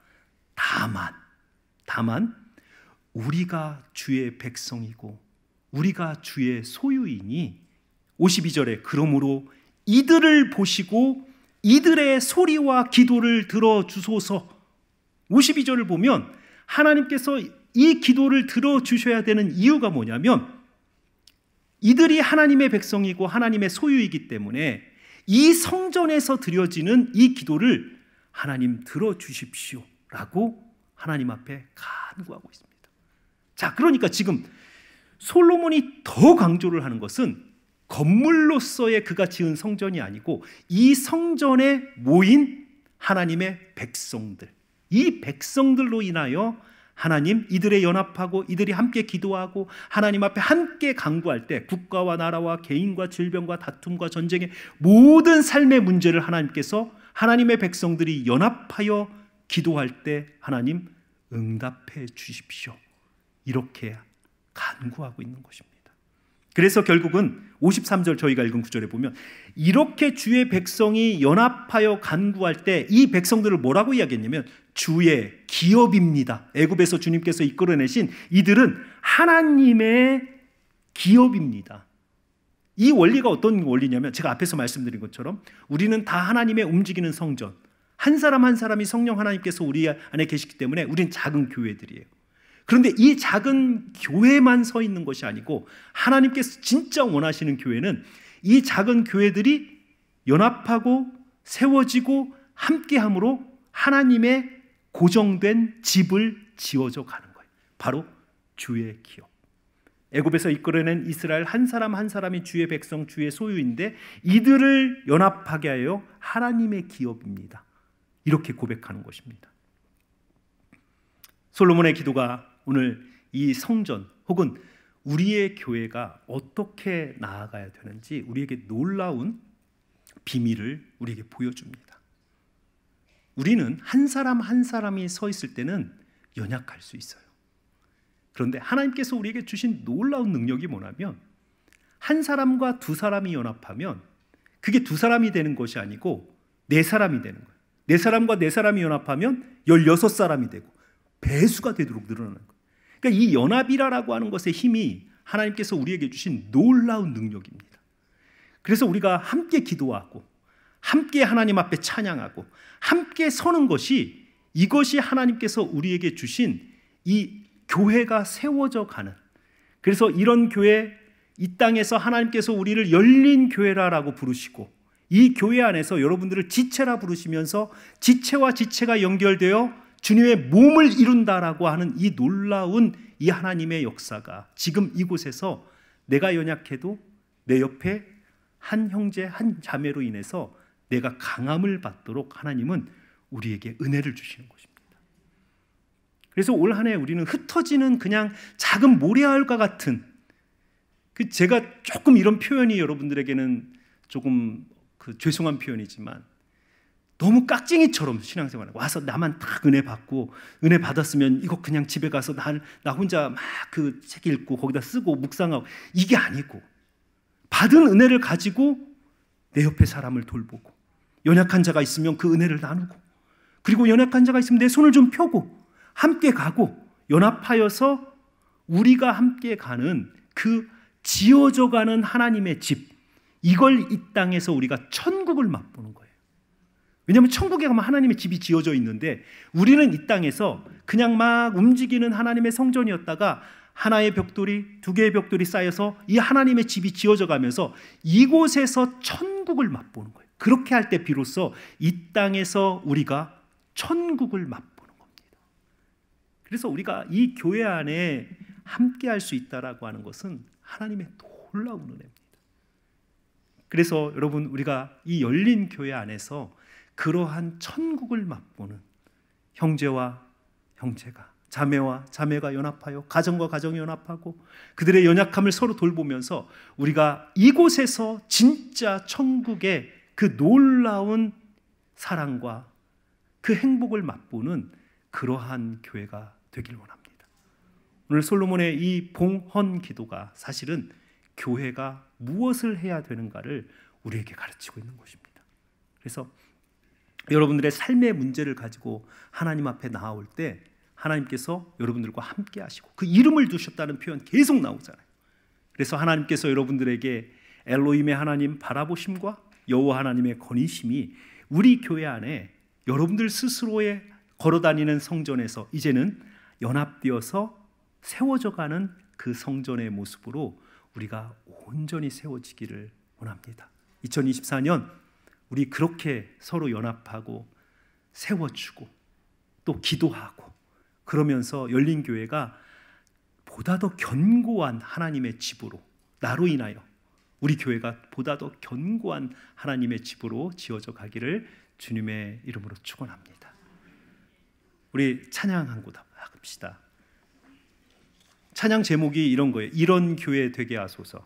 다만 우리가 주의 백성이고 우리가 주의 소유이니 52절에 그러므로 이들을 보시고 이들의 소리와 기도를 들어주소서. 52절을 보면 하나님께서 이 기도를 들어주셔야 되는 이유가 뭐냐면, 이들이 하나님의 백성이고 하나님의 소유이기 때문에 이 성전에서 드려지는 이 기도를 하나님 들어주십시오 라고 하나님 앞에 간구하고 있습니다. 자, 그러니까 지금 솔로몬이 더 강조를 하는 것은 건물로서의 그가 지은 성전이 아니고 이 성전에 모인 하나님의 백성들, 이 백성들로 인하여 하나님, 이들의 연합하고 이들이 함께 기도하고 하나님 앞에 함께 간구할 때 국가와 나라와 개인과 질병과 다툼과 전쟁의 모든 삶의 문제를 하나님께서 하나님의 백성들이 연합하여 기도할 때 하나님 응답해 주십시오, 이렇게 간구하고 있는 것입니다. 그래서 결국은 53절 저희가 읽은 구절에 보면 이렇게 주의 백성이 연합하여 간구할 때 이 백성들을 뭐라고 이야기했냐면 주의 기업입니다. 애굽에서 주님께서 이끌어내신 이들은 하나님의 기업입니다. 이 원리가 어떤 원리냐면, 제가 앞에서 말씀드린 것처럼 우리는 다 하나님의 움직이는 성전, 한 사람 한 사람이 성령 하나님께서 우리 안에 계시기 때문에 우리는 작은 교회들이에요. 그런데 이 작은 교회만 서 있는 것이 아니고 하나님께서 진짜 원하시는 교회는 이 작은 교회들이 연합하고 세워지고 함께함으로 하나님의 고정된 집을 지어져 가는 거예요. 바로 주의 기업. 애굽에서 이끌어낸 이스라엘 한 사람 한 사람이 주의 백성, 주의 소유인데 이들을 연합하게 하여 하나님의 기업입니다, 이렇게 고백하는 것입니다. 솔로몬의 기도가 오늘 이 성전 혹은 우리의 교회가 어떻게 나아가야 되는지 우리에게 놀라운 비밀을 우리에게 보여줍니다. 우리는 한 사람 한 사람이 서 있을 때는 연약할 수 있어요. 그런데 하나님께서 우리에게 주신 놀라운 능력이 뭐냐면, 한 사람과 두 사람이 연합하면 그게 두 사람이 되는 것이 아니고 네 사람이 되는 거예요. 네 사람과 네 사람이 연합하면 16사람이 되고 배수가 되도록 늘어나는 거예요. 그러니까 이 연합이라고 하는 것의 힘이 하나님께서 우리에게 주신 놀라운 능력입니다. 그래서 우리가 함께 기도하고 함께 하나님 앞에 찬양하고 함께 서는 것이, 이것이 하나님께서 우리에게 주신 이 교회가 세워져 가는, 그래서 이런 교회, 이 땅에서 하나님께서 우리를 열린 교회라고 부르시고 이 교회 안에서 여러분들을 지체라 부르시면서 지체와 지체가 연결되어 주님의 몸을 이룬다라고 하는 이 놀라운 이 하나님의 역사가 지금 이곳에서 내가 연약해도 내 옆에 한 형제 한 자매로 인해서 내가 강함을 받도록 하나님은 우리에게 은혜를 주시는 것입니다. 그래서 올 한 해 우리는 흩어지는 그냥 작은 모래알과 같은, 제가 조금 이런 표현이 여러분들에게는 조금 죄송한 표현이지만 너무 깍쟁이처럼 신앙생활을 와서 나만 딱 은혜 받고, 은혜 받았으면 이거 그냥 집에 가서 나 혼자 막 그 책 읽고 거기다 쓰고 묵상하고, 이게 아니고 받은 은혜를 가지고 내 옆에 사람을 돌보고, 연약한 자가 있으면 그 은혜를 나누고, 그리고 연약한 자가 있으면 내 손을 좀 펴고 함께 가고 연합하여서 우리가 함께 가는 그 지어져가는 하나님의 집, 이걸 이 땅에서 우리가 천국을 맛보는 거예요. 왜냐하면 천국에 가면 하나님의 집이 지어져 있는데 우리는 이 땅에서 그냥 막 움직이는 하나님의 성전이었다가 하나의 벽돌이, 두 개의 벽돌이 쌓여서 이 하나님의 집이 지어져 가면서 이곳에서 천국을 맛보는 거예요. 그렇게 할 때 비로소 이 땅에서 우리가 천국을 맛보는 겁니다. 그래서 우리가 이 교회 안에 함께 할 수 있다라고 하는 것은 하나님의 놀라운 은혜입니다. 그래서 여러분, 우리가 이 열린 교회 안에서 그러한 천국을 맛보는 형제와 형제가 자매와 자매가 연합하여 가정과 가정이 연합하고 그들의 연약함을 서로 돌보면서 우리가 이곳에서 진짜 천국의 그 놀라운 사랑과 그 행복을 맛보는 그러한 교회가 되길 원합니다. 오늘 솔로몬의 이 봉헌 기도가 사실은 교회가 무엇을 해야 되는가를 우리에게 가르치고 있는 것입니다. 그래서 여러분들의 삶의 문제를 가지고 하나님 앞에 나아올 때 하나님께서 여러분들과 함께 하시고 그 이름을 두셨다는 표현 계속 나오잖아요. 그래서 하나님께서 여러분들에게 엘로힘의 하나님 바라보심과 여호와 하나님의 건의심이 우리 교회 안에 여러분들 스스로의 걸어다니는 성전에서 이제는 연합되어서 세워져가는 그 성전의 모습으로 우리가 온전히 세워지기를 원합니다. 2024년 우리 그렇게 서로 연합하고 세워주고 또 기도하고 그러면서 열린 교회가 보다 더 견고한 하나님의 집으로 나로 인하여 우리 교회가 보다 더 견고한 하나님의 집으로 지어져 가기를 주님의 이름으로 축원합니다. 우리 찬양 한 곡 합시다. 찬양 제목이 이런 거예요. 이런 교회 되게 하소서.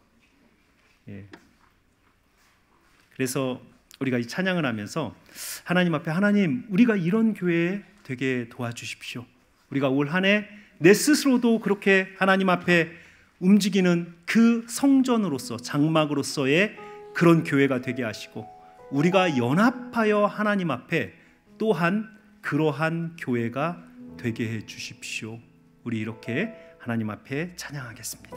그래서 우리가 이 찬양을 하면서 하나님 앞에 하나님 우리가 이런 교회 되게 도와주십시오. 우리가 올 한 해 내 스스로도 그렇게 하나님 앞에 움직이는 그 성전으로서 장막으로서의 그런 교회가 되게 하시고 우리가 연합하여 하나님 앞에 또한 그러한 교회가 되게 해 주십시오. 우리 이렇게 하나님 앞에 찬양하겠습니다.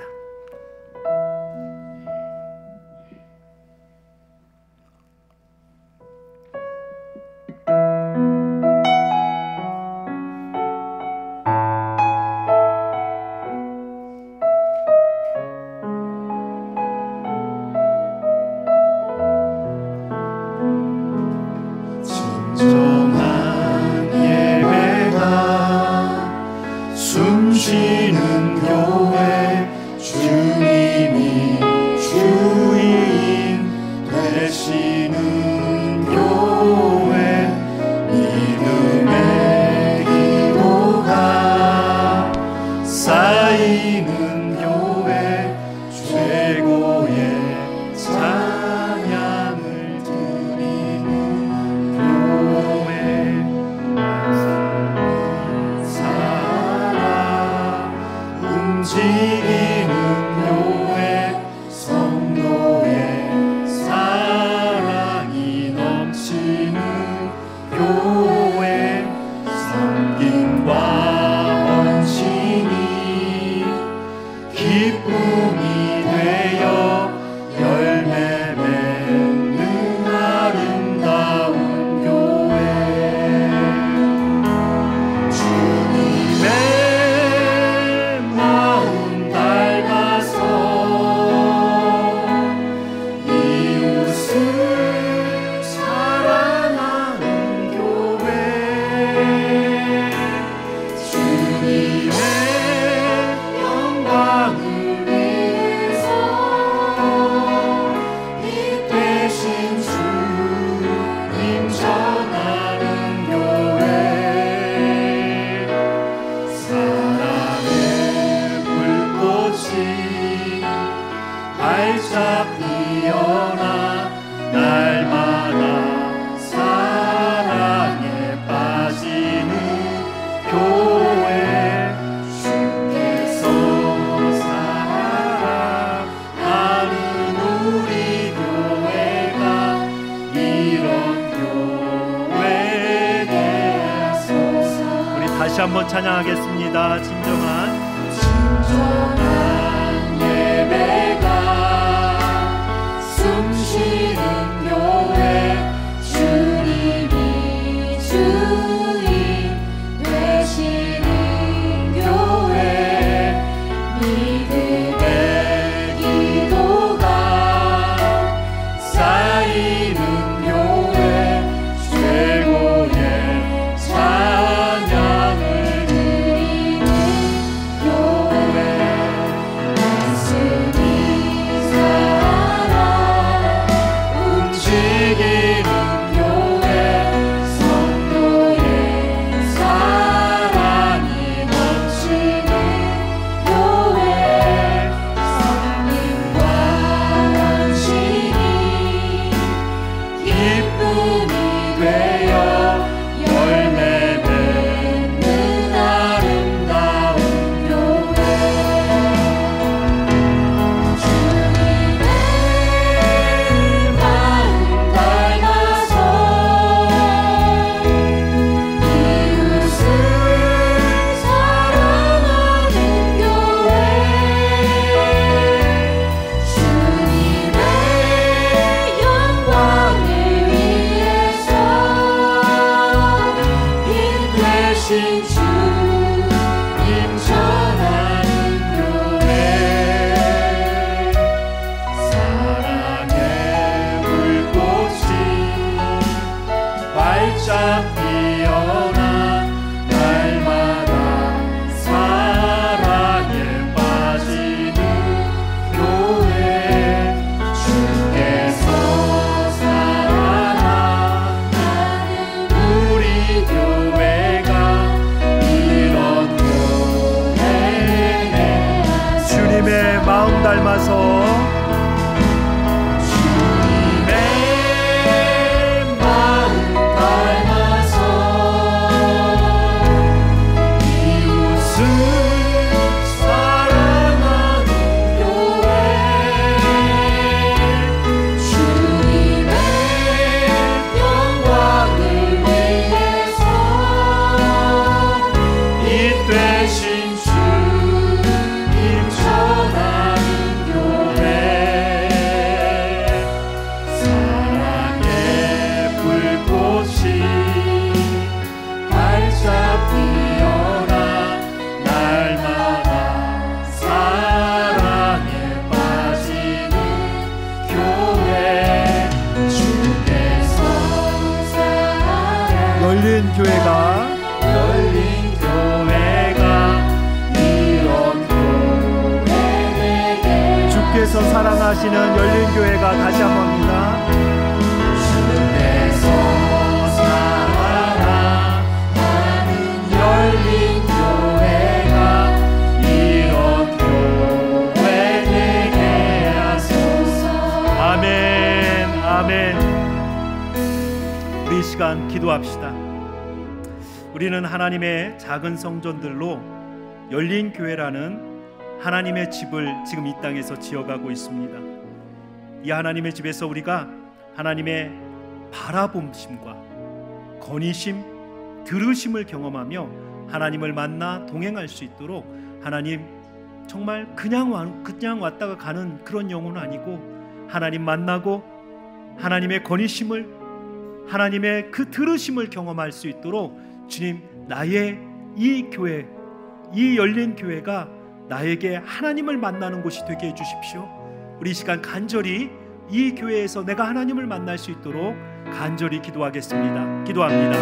다시 한번 찬양하겠습니다. 진정한 예배가 숨쉬는 교회 주님이 주인 되시는 교회 믿음의 기도가 쌓이는 교회 최고의 찬양을 드리는 마음 닮아서 열린 교회가 이런 교회 되게 주께서 사랑하시는 열린 교회가 다시 한 번입니다. 주께서 사랑하는 열린 교회가 이런 교회 되게 하소서. 아멘. 아멘. 우리 이 시간 기도합시다. 우리는 하나님의 작은 성전들로 열린 교회라는 하나님의 집을 지금 이 땅에서 지어가고 있습니다. 이 하나님의 집에서 우리가 하나님의 바라봄심과 건의심, 들으심을 경험하며 하나님을 만나 동행할 수 있도록, 하나님 정말 그냥 왔다가 가는 그런 영혼은 아니고 하나님 만나고 하나님의 건의심을, 하나님의 그 들으심을 경험할 수 있도록 주님, 나의 이 교회, 이 열린 교회가 나에게 하나님을 만나는 곳이 되게 해주십시오. 우리 이 시간 간절히 이 교회에서 내가 하나님을 만날 수 있도록 간절히 기도하겠습니다. 기도합니다.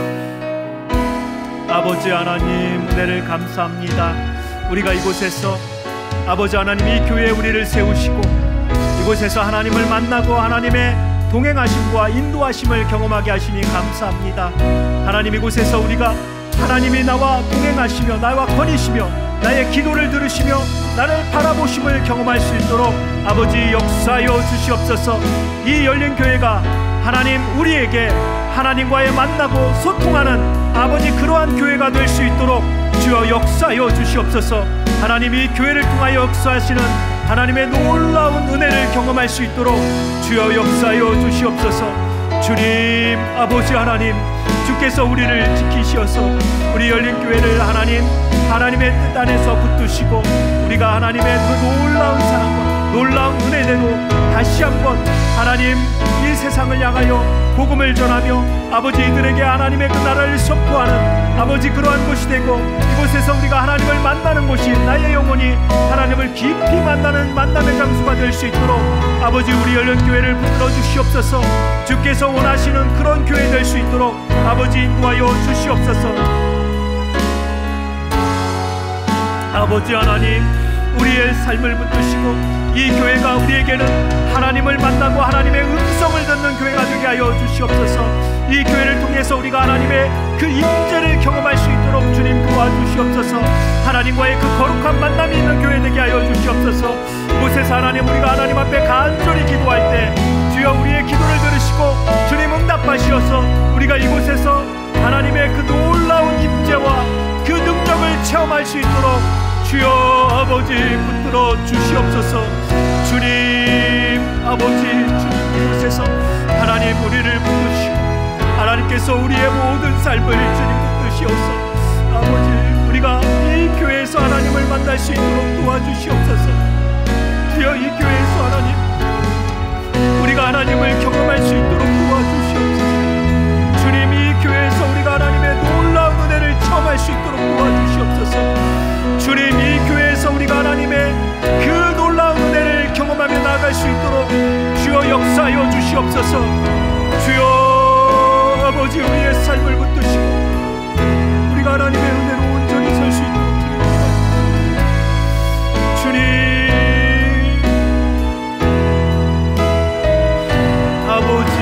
아버지 하나님, 은혜를 감사합니다. 우리가 이곳에서 아버지 하나님 이 교회에 우리를 세우시고 이곳에서 하나님을 만나고 하나님의 동행하심과 인도하심을 경험하게 하시니 감사합니다. 하나님, 이곳에서 우리가 하나님이 나와 동행하시며 나와 거니시며 나의 기도를 들으시며 나를 바라보심을 경험할 수 있도록 아버지 역사하여 주시옵소서. 이 열린 교회가 하나님 우리에게 하나님과의 만나고 소통하는 아버지 그러한 교회가 될 수 있도록 주여 역사하여 주시옵소서. 하나님, 이 교회를 통하여 역사하시는 하나님의 놀라운 은혜를 경험할 수 있도록 주여 역사하여 주시옵소서. 주님, 아버지 하나님, 주께서 우리를 지키시어서 우리 열린 교회를 하나님의 뜻 안에서 붙드시고 우리가 하나님의 그 놀라운 사랑과 놀라운 은혜대로 다시 한번 하나님 이 세상을 향하여 복음을 전하며 아버지 이들에게 하나님의 그 나라를 선포하는 아버지 그러한 곳이 되고, 이곳에서 우리가 하나님을 만나는 곳이 나의 영혼이 하나님을 깊이 만나는 만남의 장소가 될 수 있도록 아버지 우리 열린 교회를 붙들어 주시옵소서. 주께서 원하시는 그런 교회 될 수 있도록 아버지 인도하여 주시옵소서. 아버지 하나님, 우리의 삶을 붙드시고 이 교회가 우리에게는 하나님을 만나고 하나님의 음성을 듣는 교회가 되게 하여 주시옵소서. 이 교회를 통해서 우리가 하나님의 그 임재를 경험할 수 있도록 주님 도와주시옵소서. 하나님과의 그 거룩한 만남이 있는 교회 되게 하여 주시옵소서. 이곳에서 하나님, 우리가 하나님 앞에 간절히 기도할 때 주여 우리의 기도를 들으시고 주님 응답하시어서 우리가 이곳에서 하나님의 그 놀라운 임재와 그 능력을 체험할 수 있도록 주여 아버지 붙들어 주시옵소서. 주님 아버지, 주님 이곳에서 하나님 우리를 붙드시고 하나님께서 우리의 모든 삶을 주님 붙드시옵소서. 아버지, 우리가 이 교회에서 하나님을 만날 수 있도록 도와주시옵소서. 주여, 이 교회에서 하나님 우리가 하나님을 경험할 수 있도록 도와주시옵소서. 주님, 이 교회에서 우리가 하나님의 놀라운 은혜를 체험할 수 있도록 도와주시옵소서. 주님, 이 교회에서 우리가 하나님의 그 놀라운 은혜를 경험하며 나아갈 수 있도록 주여 역사하여 주시옵소서. 주여 아버지, 우리의 삶을 붙드시고 우리가 하나님의 은혜로 온전히 설 수 있도록 주님, 아버지,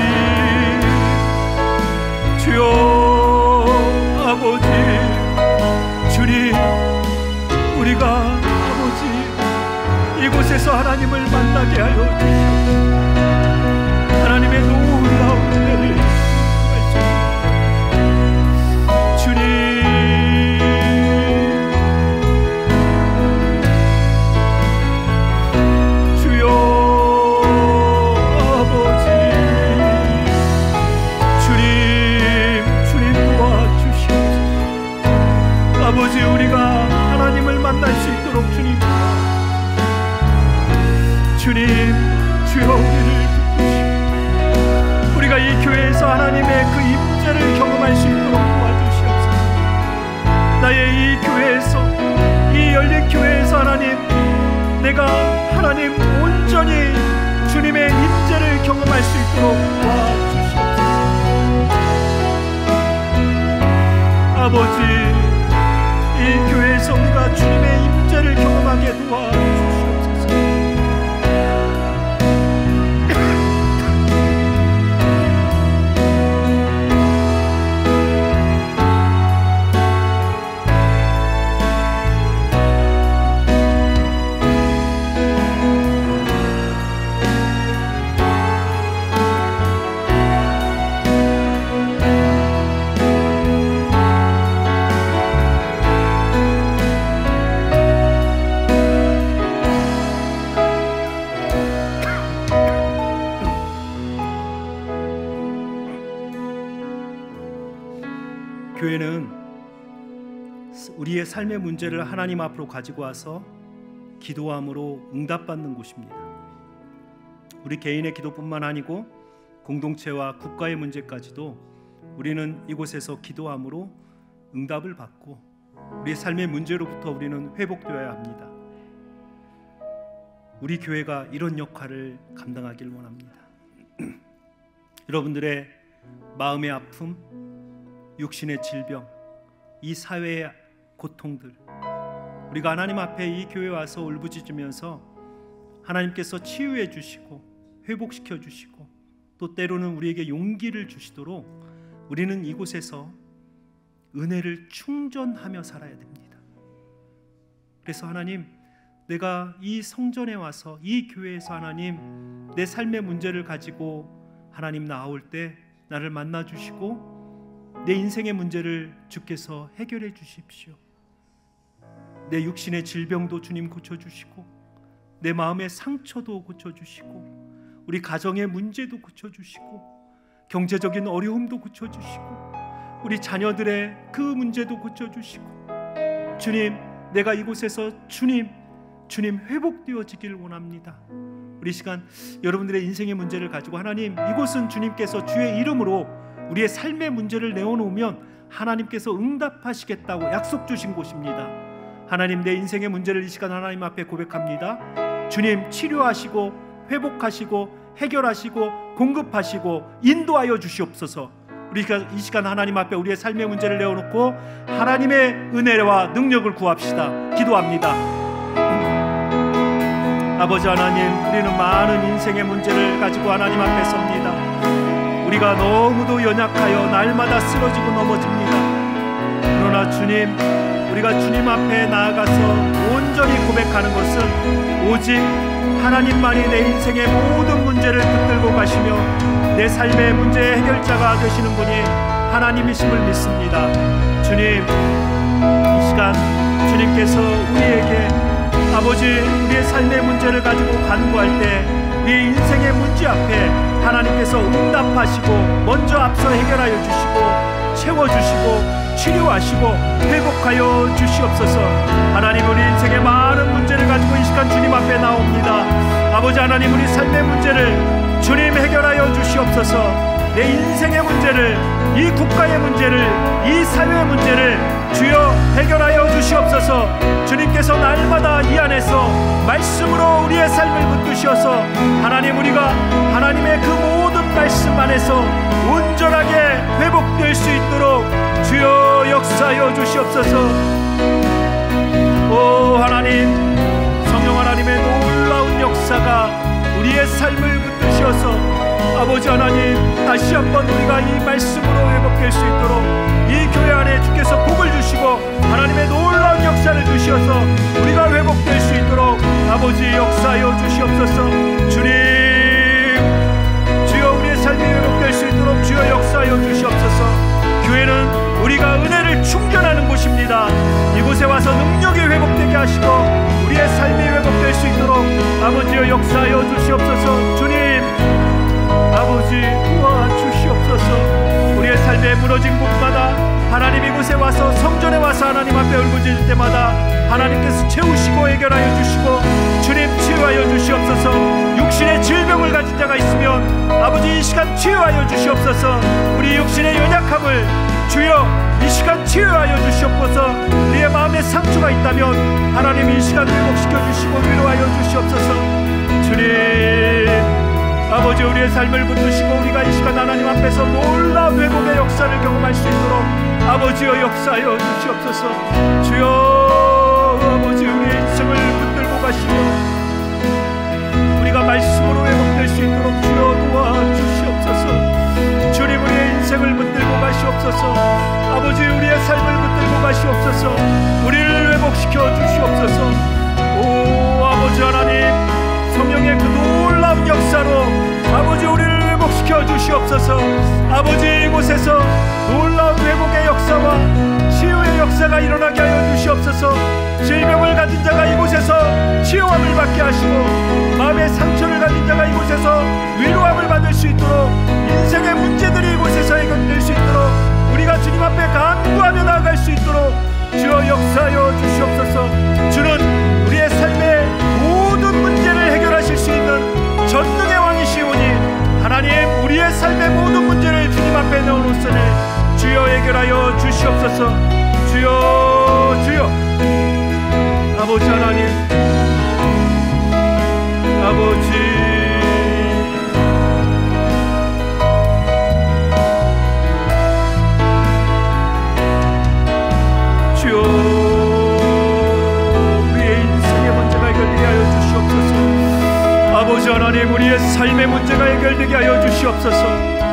주여 아버지, 주님, 우리가 아버지 이 이곳에서 하나님을 만나게 하여 주시옵소서. 하나님의 놀라운 은혜를 주님, 주여 아버지, 주님 도와주시옵소서. 아버지, 우리가 하나님을 만날 수 있도록 주님 주여 우리를 붙드시고 우리가 이 교회에서 하나님의 그 임재를 경험할 수 있도록 도와주시옵소서. 나의 이 교회에서, 이 열린 교회에서 하나님, 내가 하나님 온전히 주님의 임재를 경험할 수 있도록 도와주시옵소서. 아버지, 이 교회에서 우리가 주님의 임재를 경험하게 도와주시옵소서. 교회는 우리의 삶의 문제를 하나님 앞으로 가지고 와서 기도함으로 응답받는 곳입니다. 우리 개인의 기도뿐만 아니고 공동체와 국가의 문제까지도 우리는 이곳에서 기도함으로 응답을 받고 우리의 삶의 문제로부터 우리는 회복되어야 합니다. 우리 교회가 이런 역할을 감당하길 원합니다. 여러분들의 마음의 아픔, 육신의 질병, 이 사회의 고통들, 우리가 하나님 앞에 이 교회에 와서 울부짖으면서 하나님께서 치유해 주시고 회복시켜 주시고 또 때로는 우리에게 용기를 주시도록 우리는 이곳에서 은혜를 충전하며 살아야 됩니다. 그래서 하나님, 내가 이 성전에 와서 이 교회에서 하나님 내 삶의 문제를 가지고 하나님 나올 때 나를 만나 주시고 내 인생의 문제를 주께서 해결해 주십시오. 내 육신의 질병도 주님 고쳐주시고 내 마음의 상처도 고쳐주시고 우리 가정의 문제도 고쳐주시고 경제적인 어려움도 고쳐주시고 우리 자녀들의 그 문제도 고쳐주시고 주님, 내가 이곳에서 주님 회복되어지길 원합니다. 우리 시간 여러분들의 인생의 문제를 가지고 하나님, 이곳은 주님께서 주의 이름으로 우리의 삶의 문제를 내어놓으면 하나님께서 응답하시겠다고 약속 주신 곳입니다. 하나님, 내 인생의 문제를 이 시간 하나님 앞에 고백합니다. 주님, 치료하시고 회복하시고 해결하시고 공급하시고 인도하여 주시옵소서. 우리가 이 시간 하나님 앞에 우리의 삶의 문제를 내어놓고 하나님의 은혜와 능력을 구합시다. 기도합니다. 아버지 하나님, 우리는 많은 인생의 문제를 가지고 하나님 앞에 섭니다. 우리가 너무도 연약하여 날마다 쓰러지고 넘어집니다. 그러나 주님, 우리가 주님 앞에 나아가서 온전히 고백하는 것은 오직 하나님만이 내 인생의 모든 문제를 붙들고 가시며 내 삶의 문제의 해결자가 되시는 분이 하나님이심을 믿습니다. 주님, 이 시간 주님께서 우리에게 아버지, 우리의 삶의 문제를 가지고 간구할 때 우리의 인생의 문제 앞에 하나님께서 응답하시고 먼저 앞서 해결하여 주시고 채워주시고 치료하시고 회복하여 주시옵소서. 하나님, 우리 인생의 많은 문제를 가지고 이 시간 주님 앞에 나옵니다. 아버지 하나님, 우리 삶의 문제를 주님 해결하여 주시옵소서. 내 인생의 문제를, 이 국가의 문제를, 이 사회의 문제를 주여 해결하여 주시옵소서. 주님께서 날마다 이 안에서 말씀으로 우리의 삶을 붙드셔서 하나님, 우리가 하나님의 그 모든 말씀 안에서 온전하게 회복될 수 있도록 주여 역사하여 주시옵소서. 오 하나님, 성령 하나님의 놀라운 역사가 우리의 삶을 붙드셔서 아버지 하나님, 다시 한번 우리가 이 말씀으로 회복될 수 있도록 이 교회 안에 주께서 복을 주시고 하나님의 놀라운 역사를 주셔서 우리가 회복될 수 있도록 아버지 역사하여 주시옵소서. 주님, 주여 우리의 삶이 회복될 수 있도록 주여 역사하여 주시옵소서. 교회는 우리가 은혜를 충전하는 곳입니다. 이곳에 와서 능력이 회복되게 하시고 우리의 삶이 회복될 수 있도록 아버지여 역사하여 주시옵소서. 주님, 아버지 도와주시옵소서. 우리의 삶에 무너진 곳마다 하나님 이곳에 와서 성전에 와서 하나님 앞에 울부짖을 때마다 하나님께서 채우시고 해결하여 주시고 주님 치유하여 주시옵소서. 육신의 질병을 가진 자가 있으면 아버지 이 시간 치유하여 주시옵소서. 우리 육신의 연약함을 주여 이 시간 치유하여 주시옵소서. 우리의 마음에 상처가 있다면 하나님 이 시간 회복시켜 주시고 위로하여 주시옵소서. 주님, 아버지 우리의 삶을 붙드시고 우리가 이 시간 하나님 앞에서 놀라운 회복의 역사를 경험할 수 있도록 아버지여 역사하여 주시옵소서. 주여 아버지 우리의 인생을 붙들고 가시며 우리가 말씀으로 회복될 수 있도록 주여 도와주시옵소서. 주님, 우리의 인생을 붙들고 가시옵소서. 아버지 우리의 삶을 붙들고 가시옵소서. 우리를 회복시켜 주시옵소서. 오 아버지 하나님, 성령의 그 놀라운 역사로 아버지 우리를 회복시켜 주시옵소서. 아버지 이곳에서 놀라운 회복의 역사와 치유의 역사가 일어나게 하여 주시옵소서. 질병을 가진 자가 이곳에서 치유함을 받게 하시고 마음의 상처를 가진 자가 이곳에서 위로함을 받을 수 있도록 인생의 문제들이 이곳에서 해결될 수 있도록 우리가 주님 앞에 간구하며 나아갈 수 있도록 주여 역사하여 주시옵소서. 주는 우리의 삶의 모든 문제를 해결하실 수 있는 전능의 왕이시오니 하나님 우리의 삶의 모든 문제를 주님 앞에 넣어놓으니 주여 해결하여 주시옵소서. 주여 주여 아버지 하나님, 아버지 주여 우리의 인생의 문제가 해결되게 하여 주시옵소서. 아버지 하나님, 우리의 삶의 문제가 해결되게 하여 주시옵소서.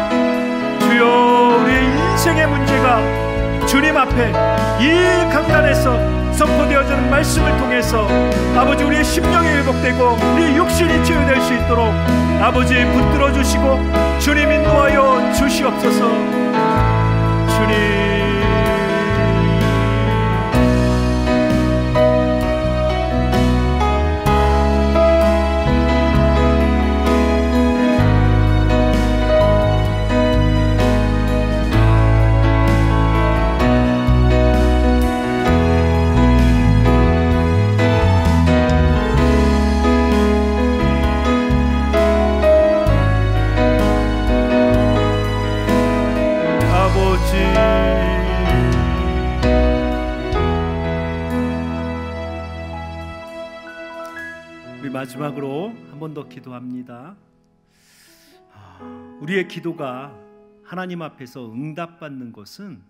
주여 우리의 인생의 문제가 주님 앞에 이 강단에서 선포되어지는 말씀을 통해서 아버지 우리의 심령이 회복되고 우리 육신이 치유될 수 있도록 아버지 붙들어 주시고 주님 인도하여 주시옵소서. 주님, 마지막으로 한 번 더 기도합니다. 우리의 기도가 하나님 앞에서 응답받는 것은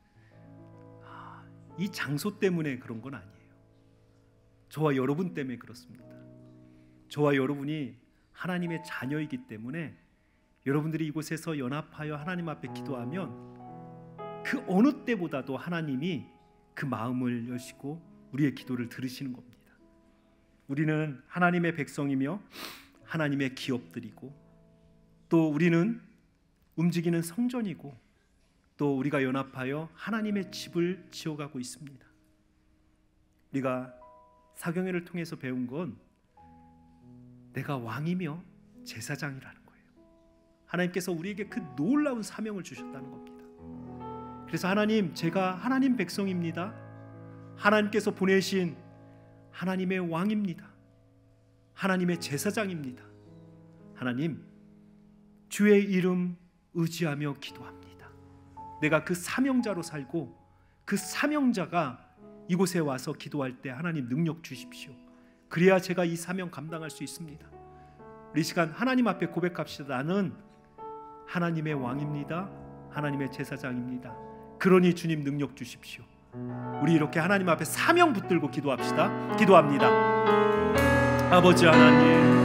이 장소 때문에 그런 건 아니에요. 저와 여러분 때문에 그렇습니다. 저와 여러분이 하나님의 자녀이기 때문에 여러분들이 이곳에서 연합하여 하나님 앞에 기도하면 그 어느 때보다도 하나님이 그 마음을 여시고 우리의 기도를 들으시는 겁니다. 우리는 하나님의 백성이며 하나님의 기업들이고 또 우리는 움직이는 성전이고 또 우리가 연합하여 하나님의 집을 지어가고 있습니다. 우리가 사경회를 통해서 배운 건 내가 왕이며 제사장이라는 거예요. 하나님께서 우리에게 그 놀라운 사명을 주셨다는 겁니다. 그래서 하나님, 제가 하나님 백성입니다. 하나님께서 보내신 하나님의 왕입니다. 하나님의 제사장입니다. 하나님, 주의 이름 의지하며 기도합니다. 내가 그 사명자로 살고 그 사명자가 이곳에 와서 기도할 때 하나님 능력 주십시오. 그래야 제가 이 사명 감당할 수 있습니다. 우리 시간 하나님 앞에 고백합시다. 나는 하나님의 왕입니다. 하나님의 제사장입니다. 그러니 주님 능력 주십시오. 우리 이렇게 하나님 앞에 사명 붙들고 기도합시다. 기도합니다. 아버지 하나님,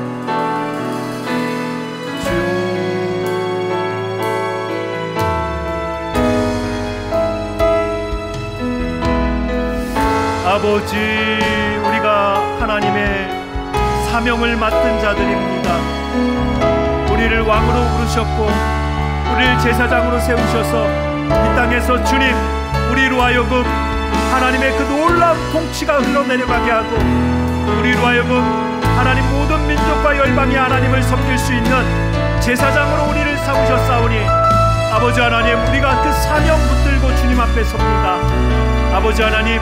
아버지, 우리가 하나님의 사명을 맡은 자들입니다. 우리를 왕으로 부르셨고 우리를 제사장으로 세우셔서 이 땅에서 주님, 우리로 하여금 하나님의 그 놀라운 통치가 흘러내려가게 하고 우리로 하여금 하나님 모든 민족과 열방이 하나님을 섬길 수 있는 제사장으로 우리를 삼으셨사오니 아버지 하나님, 우리가 그 사명 붙들고 주님 앞에 섭니다. 아버지 하나님,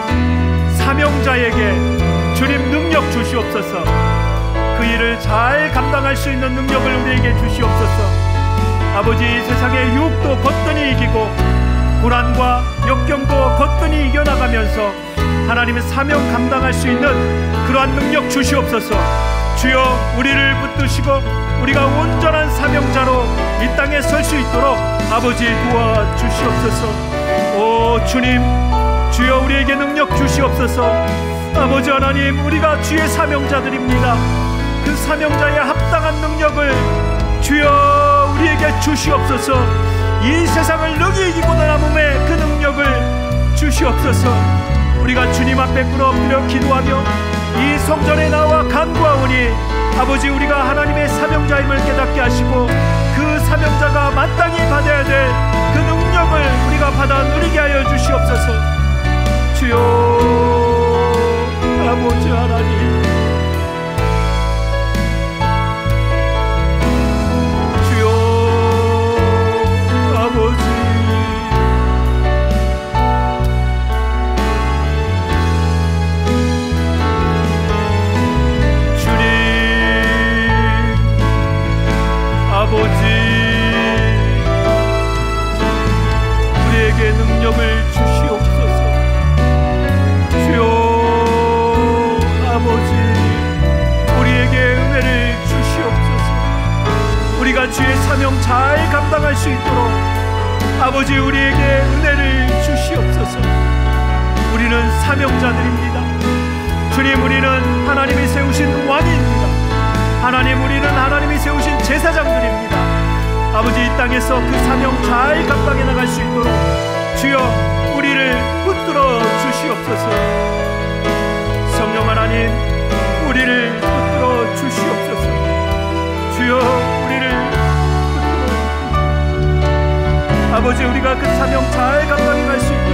사명자에게 주님 능력 주시옵소서. 그 일을 잘 감당할 수 있는 능력을 우리에게 주시옵소서. 아버지, 세상의 유혹도 거뜬히 이기고 고난과 역경도 거뜬히 이겨나가면서 하나님의 사명 감당할 수 있는 그러한 능력 주시옵소서. 주여, 우리를 붙드시고 우리가 온전한 사명자로 이 땅에 설 수 있도록 아버지 도와주시옵소서. 오 주님, 주여 우리에게 능력 주시옵소서. 아버지 하나님, 우리가 주의 사명자들입니다. 그 사명자의 합당한 능력을 주여 우리에게 주시옵소서. 이 세상을 능히 이기고 남음의 그 능력을 주시옵소서. 우리가 주님 앞에 꿇어엎드려 기도하며 이 성전에 나와 간구하오니 아버지, 우리가 하나님의 사명자임을 깨닫게 하시고 그 사명자가 마땅히 받아야 될 그 능력을 우리가 받아 누리게 하여 주시옵소서. 주여 아버지 하나님, 주여 아버지, 주님 아버지, 우리에게 능력을 주시옵소서. 주여 아버지, 우리에게 은혜를 주시옵소서. 우리가 주의 사명 잘 감당할 수 있도록 아버지, 우리에게 은혜를 주시옵소서. 우리는 사명자들입니다. 주님, 우리는 하나님이 세우신 왕입니다. 하나님, 우리는 하나님이 세우신 제사장들입니다. 아버지, 이 땅에서 그 사명 잘 감당해 나갈 수 있도록 주여 우리를 붙들어 주시옵소서. 성령 하나님, 우리를 붙들어 주시옵소서. 주여 우리를 붙들어, 아버지, 우리가 그 사명 잘 감당해 갈 수 있도록